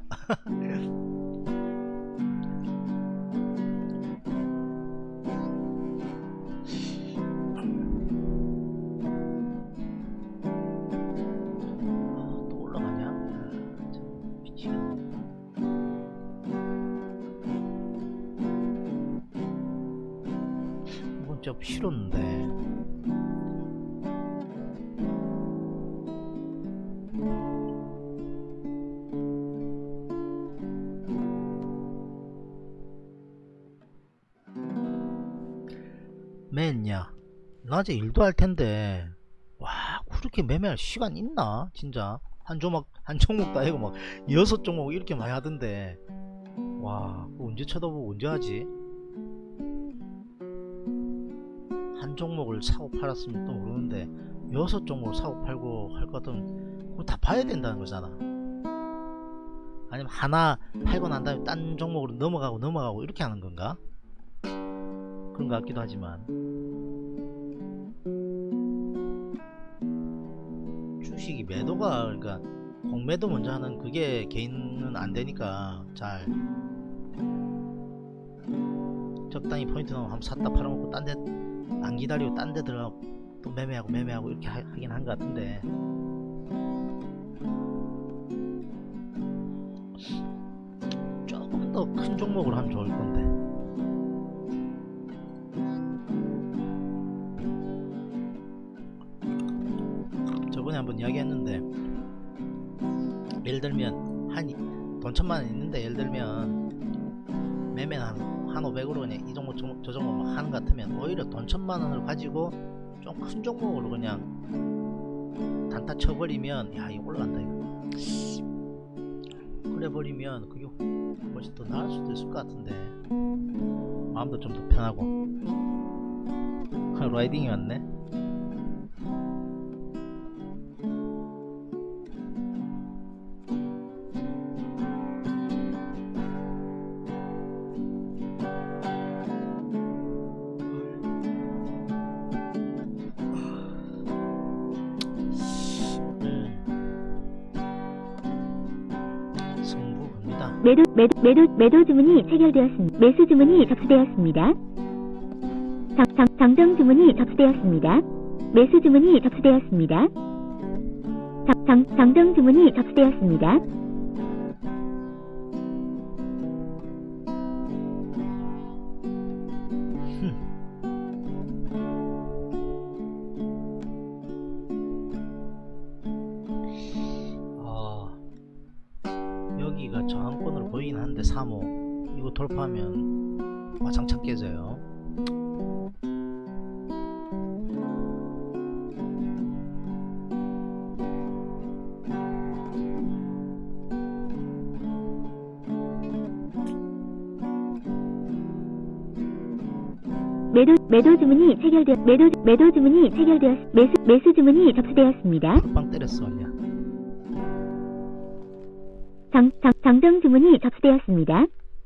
진짜 싫었는데. 매냐 낮에 일도 할 텐데, 와 그렇게 매매할 시간 있나 진짜. 한 조목 한 종목도 아니고 막 여섯 종목 이렇게 많이 하던데, 와 그거 언제 쳐다보고 언제 하지? 한 종목을 사고 팔았으면 또 모르는데 여섯 종목을 사고 팔고 할 것 같으면 그거 다 봐야 된다는 거잖아. 아니면 하나 팔고 난 다음에 딴 종목으로 넘어가고 넘어가고 이렇게 하는 건가? 그런 것 같기도 하지만, 주식이 매도가, 그러니까 공매도 먼저 하는 그게 개인은 안 되니까, 잘 적당히 포인트 넣으면 한번 샀다 팔아먹고 딴 데 안 기다리고 딴 데 들어가고 또 매매하고 매매하고 이렇게 하, 하긴 한 것 같은데, 조금 더 큰 종목으로 하면 좋을 건데. 저번에 한번 이야기했는데, 예를 들면 한 돈 천만 원 있는데, 예를 들면 매매는 한 한 오백으로 그냥 이 종목 저 종목 하는 것 같으면, 오히려 돈 천만 원을 가지고 좀 큰 종목으로 그냥 단타 쳐버리면, 야 이거 올라간다 이거. 그래 버리면 그게 훨씬 더 나을 수도 있을 것 같은데, 마음도 좀 더 편하고. 라이딩이 왔네. 매도, 매도, 매도, 매도 주문이 체결되었습니다. 매수 주문이 접수되었습니다. 정, 정, 정정 주문이 접수되었습니다. 매수 주문이 접수되었습니다. 정, 정, 정정 주문이 접수되었습니다. 여기가 저항권으로 보이긴 한데, 삼호 이거 돌파하면 와장창 깨져요. 매도, 매도 주문이 체결되었, 매도, 매도 주문이 체결되었, 매수, 매수 주문이 접수되었습니다. 한방 때렸어 그냥. 정, 정, 정정 주문이 접수되었습니다.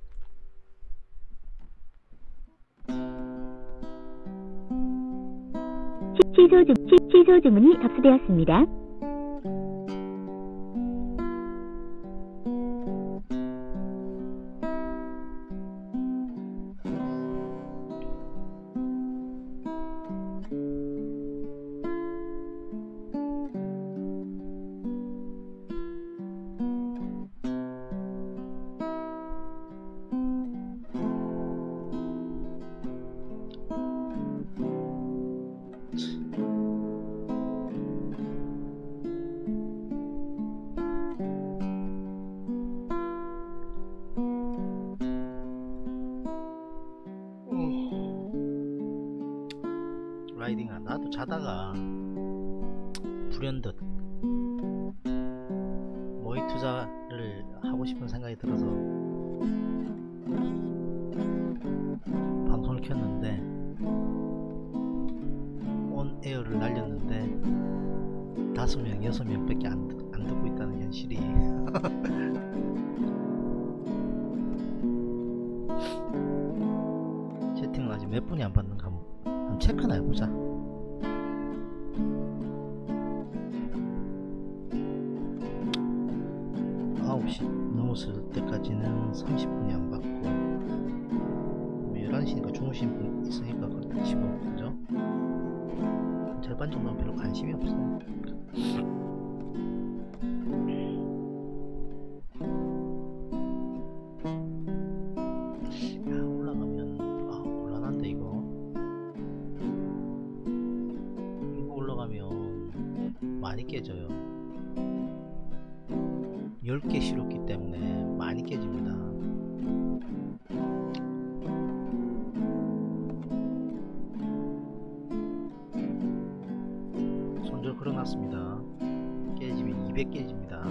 취, 취소 주, 취, 취소 주문이 접수되었습니다. 사다가 불현듯 모의 투자를 하고 싶은 생각이 들어서 방송을 켰는데 온 에어를 날렸는데 다섯 명 여섯 명 밖에 안, 안 듣고 있다는 현실이 채팅은 아직 몇 분이 안 받는가 한번 체크나 해보자. 아홉 시 넘었을 때까지는 삼십 분이 안 받고 뭐 열한 시니까 주무신 분 있으니까 그렇다 치고, 그죠? 절반 정도는 별로 관심이 없어요. 야, 올라가면 아 곤란한데 이거 이거 올라가면 많이 깨져요. 열 개 실었기 때문에 많이 깨집니다. 손절 걸어놨습니다. 깨지면 이백 깨집니다.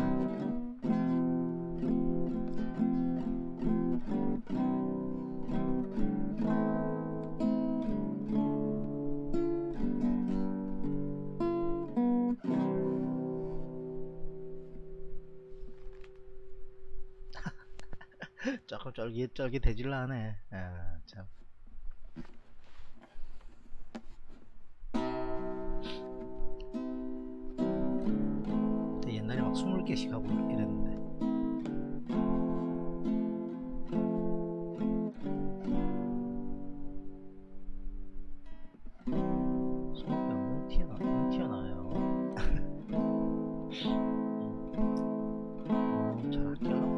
조금 쫄깃쫄깃해질라 하네. 아, 참. 옛날에 막 스물 개씩 하고 이랬는데 스무 개가 너무 튀어나, 너무 튀어나와요. 어, 잘할게요.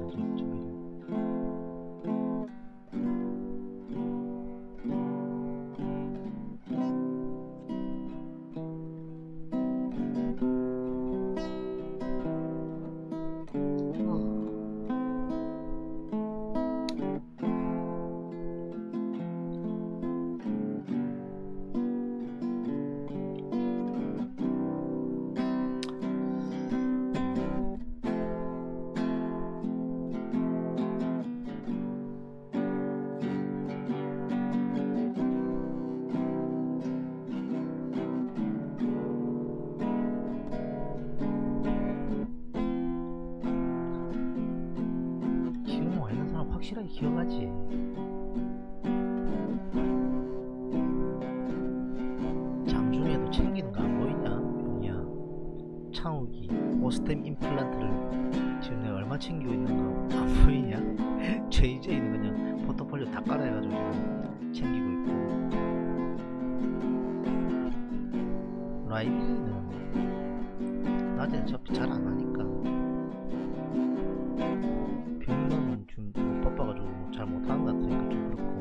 확실하게 기억하지. 장중에도 챙기는 거 안 보이냐? 병이야. 창욱이 오스템 임플란트를 지금 내가 얼마 챙기고 있는 거 안 보이냐? 제이제이는 그냥 포트폴리오 다 깔아해가지고 지금 챙기고 있고, 라이비는 낮에는 어차피 잘 안 하니까 병은 좀 바빠가지고 잘 못하는 것 같으니까 좀 그렇고.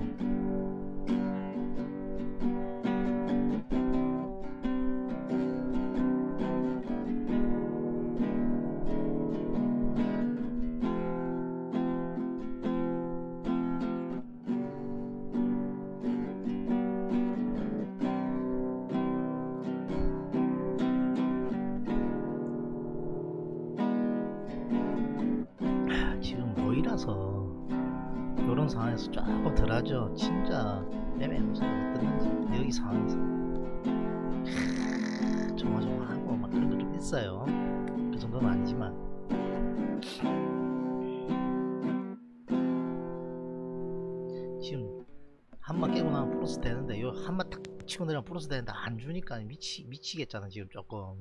모이라서 이런 상황에서 조금 덜하죠. 진짜 애매해보세요. 어떤지 여기 상황에서 조마조마하고 막 그런 거 좀 있어요. 그 정도는 아니지만 지금 한마 깨고 나면 플러스 되는데 요 한마 탁 치고 내려면 플러스 되는데 안 주니까 미치, 미치겠잖아 지금 조금.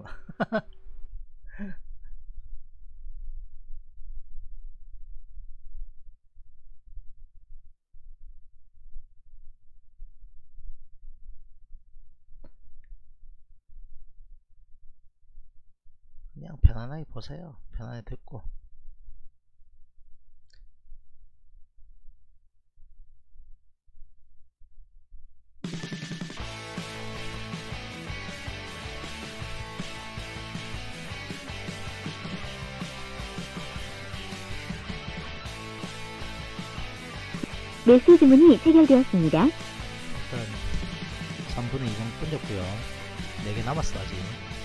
그냥 편안하게 보세요. 편안하게 듣고. 매수 주문이 체결되었습니다. 일단 삼분의 이 정도 던졌고요. 네 개 남았어 아직.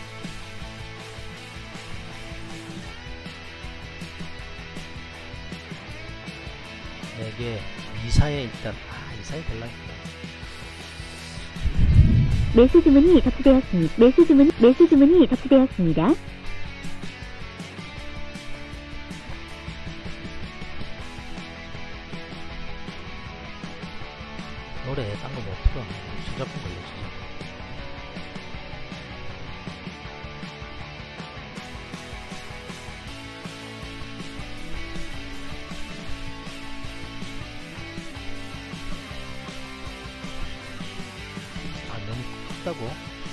네 개. 이사에 일단 아 이사에 될라니까. 매수 주문이 접수되었습니다. 매수 주문, 매수 주문이 접수되었습니다. 노래 딴 거 뭐 틀어. 저작권 걸려 저작권. 아 너무 크다고?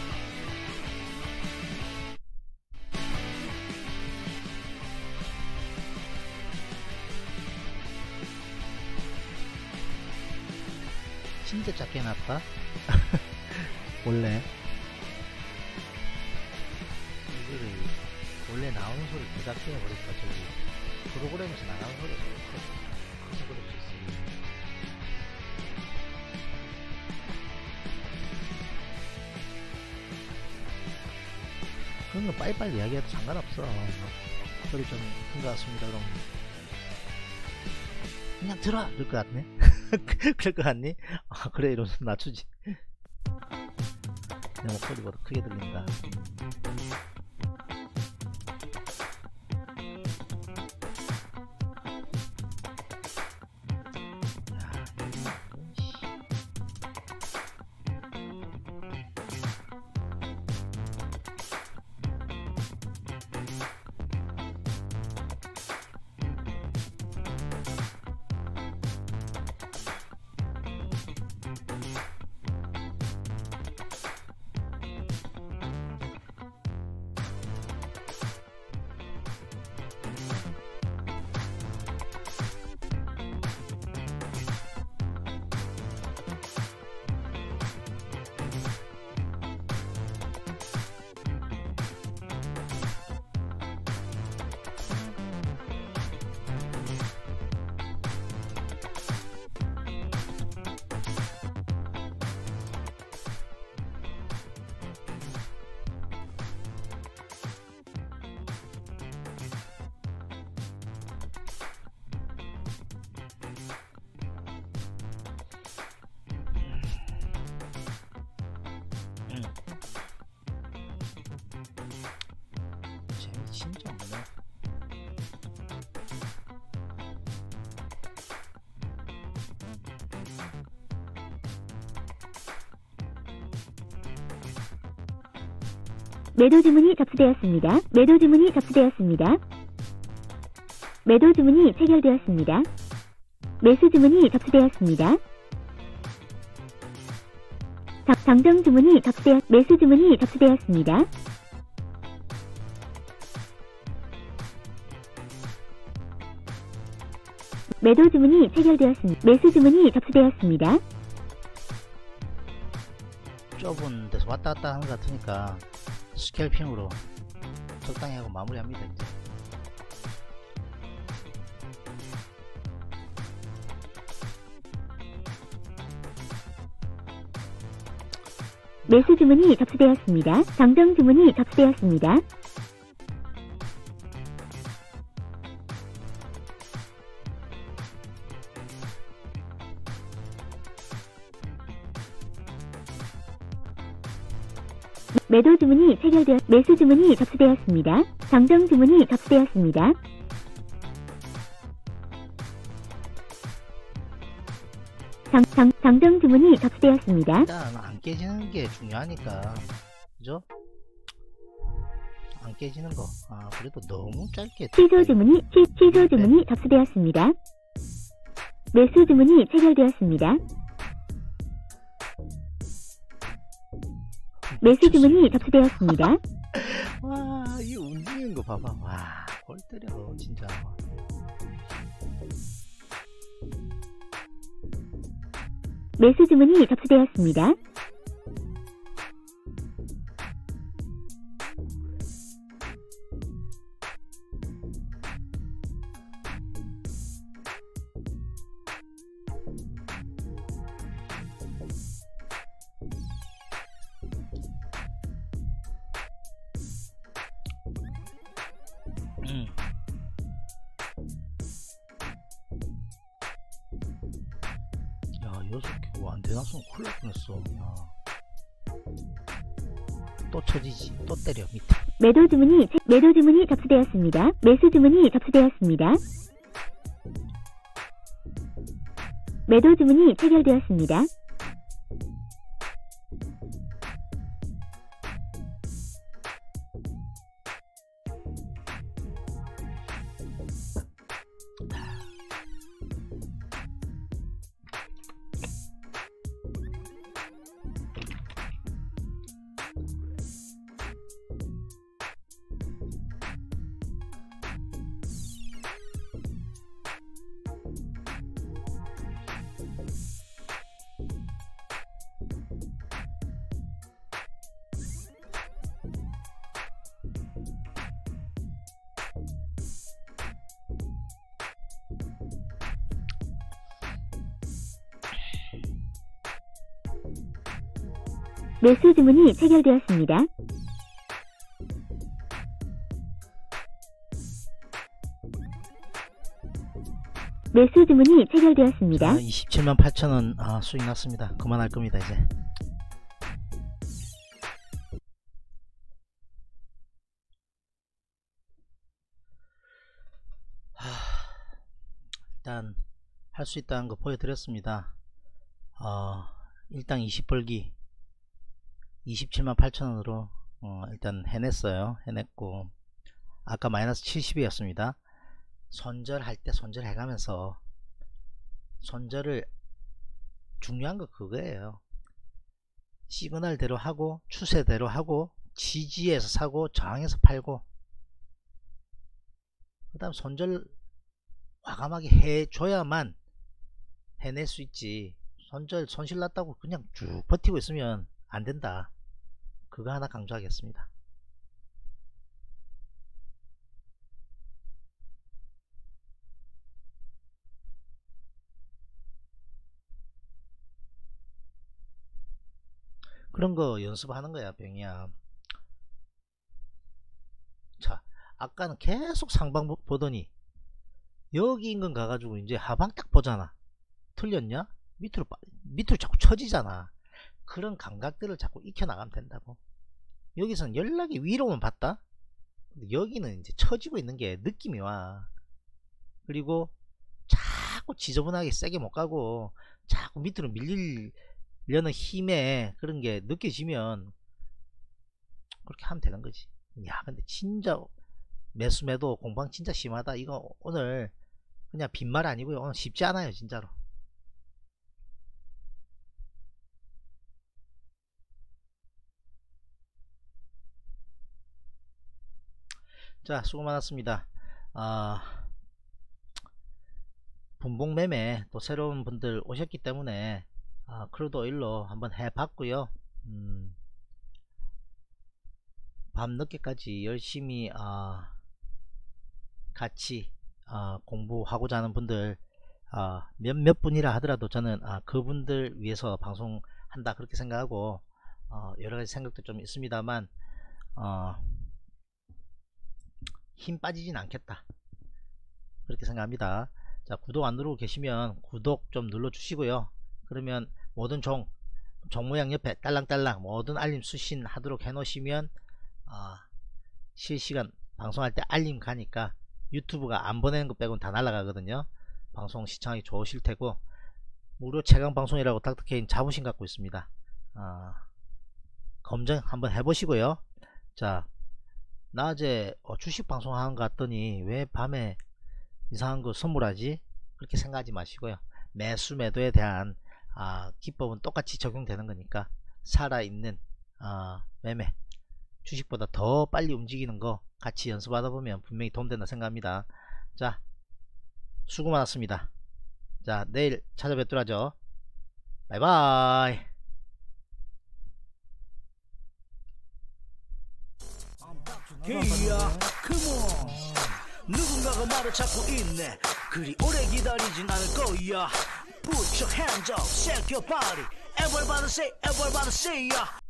진짜 작게 해놨다. 원래 이거를 원래 나오는 소리를 더 작게 해버릴까. 저기 프로그램에서 나가는 소리가 커서 그럴 수 있어. 그런 거 빨리빨리 이야기해도 상관없어. 소리 좀 큰 것 같습니다. 그럼 그냥 들어! 그럴 것 같네? 그럴 것 같니? 아, 그래, 이러면서 낮추지. 내 목소리보다 크게 들린다. 재미 진짜 없네. 매도 주문이 접수되었습니다. 매도 주문이 접수되었습니다. 매도 주문이 체결되었습니다. 매수 주문이 접수되었습니다. 정- 정정 주문이 접수되었, 매수 주문이 접수되었습니다. 매도 주문이 체결되었습니다. 매수 주문이 접수되었습니다. 좁은 데서 왔다 갔다 하는 것 같으니까 스캘핑으로 적당히 하고 마무리합니다. 이제. 매수 주문이 접수되었습니다. 정정 주문이 접수되었습니다. 매도 주문이 체결되었, 매수 주문이 접수되었습니다. 정정 주문이 접수되었습니다. 정, 정, 정정 주문이 접수되었습니다. 일단 안 깨지는 게 중요하니까, 그죠? 안 깨지는 거. 아 그래도 너무 짧게. 취소 주문이, 취, 취소 주문이 접수되었습니다. 매수 주문이 체결되었습니다. 매수 주문이 접수되었습니다. 와, 이 움직이는 거 봐봐. 와, 골 때려 진짜. 매수 주문이 접수되었습니다. 음. 야, 여섯 개. 와, 안 되나서 큰일 날 뻔했어. 야. 또 쳐지지. 또 때려, 밑에. 매도 주문이 체- 매도 주문이 접수되었습니다. 매수 주문이 접수되었습니다. 매도 주문이 체결되었습니다. 매수 주문이 체결되었습니다. 매수 주문이 체결되었습니다. 자, 이십칠만 팔천 원 아, 수익 났습니다. 그만할 겁니다 이제. 하, 일단 할 수 있다는 거 보여드렸습니다. 어, 일당 이십 벌기 이십칠만 팔천 원으로 어, 일단 해냈어요. 해냈고 아까 마이너스 칠십이었습니다. 손절할 때 손절해가면서, 손절을 중요한 거 그거예요. 시그널대로 하고 추세대로 하고 지지에서 사고 저항에서 팔고, 그 다음 손절 과감하게 해줘야만 해낼 수 있지. 손절 손실 났다고 그냥 쭉 버티고 있으면 안 된다. 그거 하나 강조하겠습니다. 그런 거 연습하는 거야, 병이야. 자, 아까는 계속 상방 보더니 여기 인근 가가지고 이제 하방 딱 보잖아. 틀렸냐? 밑으로 빠, 밑으로 자꾸 쳐지잖아. 그런 감각들을 자꾸 익혀나가면 된다고. 여기서는 연락이 위로만 봤다? 근데 여기는 이제 쳐지고 있는 게 느낌이 와. 그리고 자꾸 지저분하게 세게 못 가고 자꾸 밑으로 밀리려는 힘에 그런 게 느껴지면 그렇게 하면 되는 거지. 야, 근데 진짜 매수 매도 공방 진짜 심하다. 이거 오늘 그냥 빈말 아니고요. 오늘 쉽지 않아요, 진짜로. 자, 수고 많았습니다. 아, 분봉 매매 또 새로운 분들 오셨기 때문에 아, 크루드 오일로 한번 해봤고요. 음, 밤 늦게까지 열심히 아, 같이 아, 공부하고자 하는 분들 아, 몇몇 분이라 하더라도 저는 아, 그분들 위해서 방송한다 그렇게 생각하고 어, 여러가지 생각도 좀 있습니다만 어, 힘 빠지진 않겠다 그렇게 생각합니다. 자, 구독 안 누르고 계시면 구독 좀 눌러 주시고요. 그러면 모든 종, 종 모양 옆에 딸랑딸랑 모든 알림 수신 하도록 해 놓으시면 어, 실시간 방송할 때 알림 가니까 유튜브가 안 보내는 것 빼고는 다 날아가거든요. 방송 시청하기 좋으실 테고, 무료 최강 방송이라고 닥터케인 자부심 갖고 있습니다. 어, 검증 한번 해보시고요. 자, 낮에 어, 주식 방송하는 것 같더니 왜 밤에 이상한 거 선물하지? 그렇게 생각하지 마시고요. 매수 매도에 대한 아, 기법은 똑같이 적용되는 거니까 살아있는 아, 매매, 주식보다 더 빨리 움직이는 거 같이 연습하다 보면 분명히 도움된다 생각합니다. 자, 수고 많았습니다. 자, 내일 찾아뵙도록 하죠. 바이바이. Yeah, come on. 누군가가 말을 찾고 있네. 그리 오래 기다리진 않을 거야. Put your hands up, shake your body. Everybody say, everybody say, yeah.